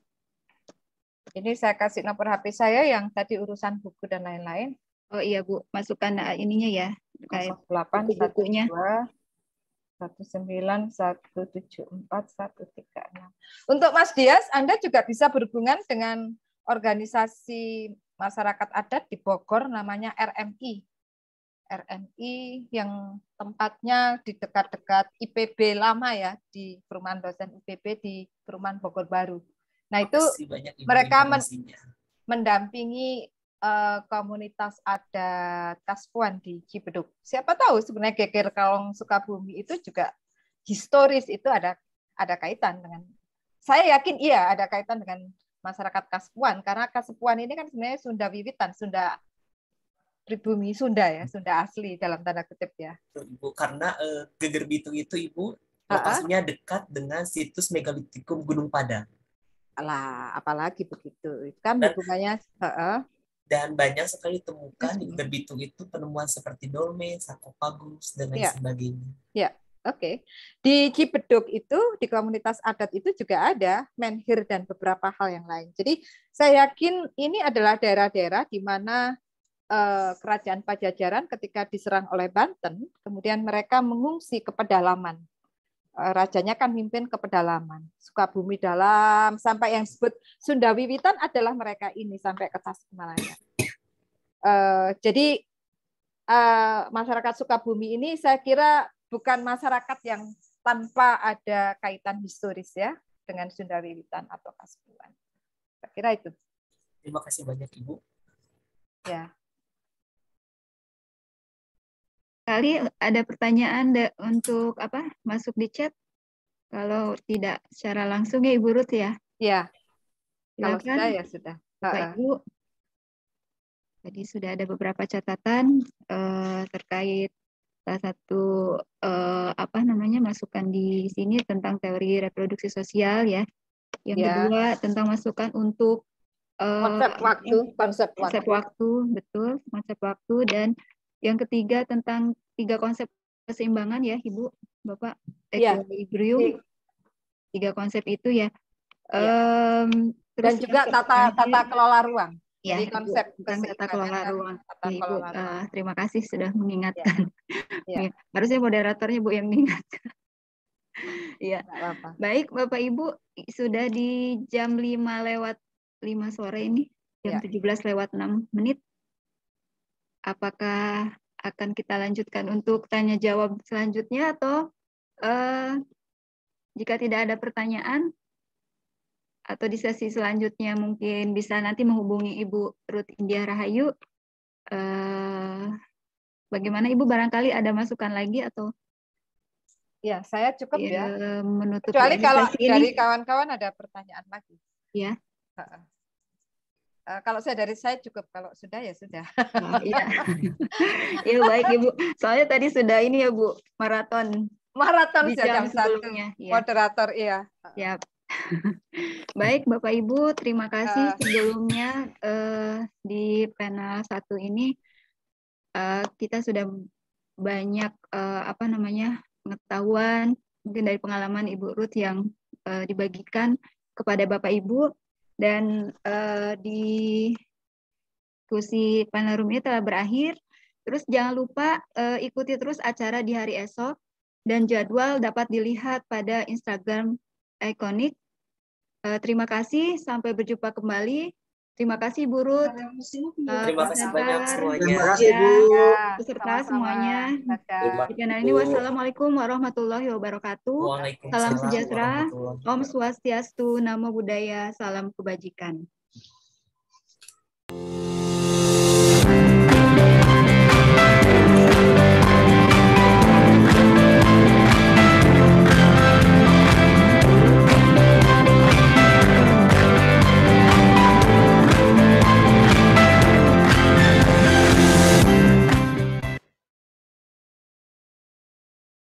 Ini saya kasih nomor H P saya yang tadi urusan buku dan lain-lain. Oh iya Bu, masukkan ininya ya. nol delapan satu dua satu sembilan satu tujuh empat satu tiga enam. Untuk Mas Dias, Anda juga bisa berhubungan dengan organisasi masyarakat adat di Bogor namanya R M I. R M I yang tempatnya di dekat-dekat I P B lama ya, di perumahan dosen I P B di perumahan Bogor Baru. Nah itu mereka men mendampingi uh, komunitas adat Kaspuan di Cibeduk. Siapa tahu sebenarnya Geger Kalong Sukabumi itu juga historis itu ada ada kaitan dengan. Saya yakin iya ada kaitan dengan masyarakat Kaspuan karena Kaspuan ini kan sebenarnya Sunda wiwitan, Sunda pribumi Sunda ya, Sunda asli dalam tanda kutip ya. Ibu, karena uh, Geger Bitung itu Ibu lokasinya uh-huh. dekat dengan situs megalitikum Gunung Padang. Lah, apalagi begitu. Itu kan hubungannya uh-uh. dan banyak sekali temukan di Geger Bitung itu penemuan seperti dolmen, sarkofagus dan lain ya. sebagainya. Ya, oke. Okay. Di Cibeduk itu di komunitas adat itu juga ada menhir dan beberapa hal yang lain. Jadi saya yakin ini adalah daerah-daerah di mana eh, kerajaan Pajajaran ketika diserang oleh Banten, kemudian mereka mengungsi ke pedalaman. Eh, rajanya kan mimpin ke pedalaman, Sukabumi dalam, sampai yang disebut Sunda Wiwitan adalah mereka ini sampai ke Tasikmalaya. Eh, jadi eh, masyarakat Sukabumi ini saya kira bukan masyarakat yang tanpa ada kaitan historis ya dengan Sunda Wiwitan atau Kasubuan. Saya kira itu. Terima kasih banyak Ibu. Ya. Kali ada pertanyaan de- untuk apa? Masuk di chat. Kalau tidak secara langsung ya Ibu Ruth ya. Ya. Kalau Silakan. sudah ya sudah. Bapak Uh-uh. Ibu. Tadi sudah ada beberapa catatan eh, terkait salah satu eh, apa namanya masukan di sini tentang teori reproduksi sosial ya. Yang Ya. kedua tentang masukan untuk eh, Konsep waktu, konsep konsep waktu. waktu, betul, konsep waktu, dan yang ketiga tentang tiga konsep keseimbangan ya Ibu, Bapak, Ya. equilibrium, tiga konsep itu ya. Ya. Em, Dan terus juga tata tata kelola ruang. ya, Jadi Ibu, konsep tentang tata kelola keseimbangan ruang. tata Ya, Ibu, kelola ruang. eh, terima kasih sudah mengingatkan. Ya. Ya, harusnya moderatornya Bu yang mengingatkan. Ya, Nggak apa-apa. baik Bapak Ibu, sudah di jam lima lewat lima sore ini, jam Ya. tujuh belas lewat enam menit. Apakah akan kita lanjutkan untuk tanya jawab selanjutnya atau eh, jika tidak ada pertanyaan atau di sesi selanjutnya mungkin bisa nanti menghubungi Ibu Ruth India Rahayu. Eh, bagaimana Ibu, barangkali ada masukan lagi atau Ya, saya cukup ya. ya, menutup Kecuali kalau sesi dari ini? kawan-kawan ada pertanyaan lagi. Ya. Uh-uh. Uh, kalau saya dari saya cukup, kalau sudah ya sudah. Oh, iya. Ya baik Ibu. Soalnya tadi sudah ini ya Bu, maraton. Maraton Di jam jam satu. sebelumnya. Ya. Moderator iya. Siap. Baik Bapak Ibu, terima kasih Uh, sebelumnya eh, di panel satu ini eh, kita sudah banyak eh, apa namanya pengetahuan mungkin dari pengalaman Ibu Ruth yang eh, dibagikan kepada Bapak Ibu, dan eh, di diskusi panel room ini telah berakhir. Terus jangan lupa eh, ikuti terus acara di hari esok, dan jadwal dapat dilihat pada Instagram Iconic. Eh, terima kasih, sampai berjumpa kembali. Terima kasih Bu Ruth. Uh, Terima kasih banyak semuanya. Terima kasih Bu. ya, Peserta sama-sama. semuanya. Dadah. Di channel ini wassalamualaikum warahmatullahi wabarakatuh. Salam Waalaikumsalam sejahtera. warahmatullahi Om Swastiastu, Namo Buddhaya, salam kebajikan.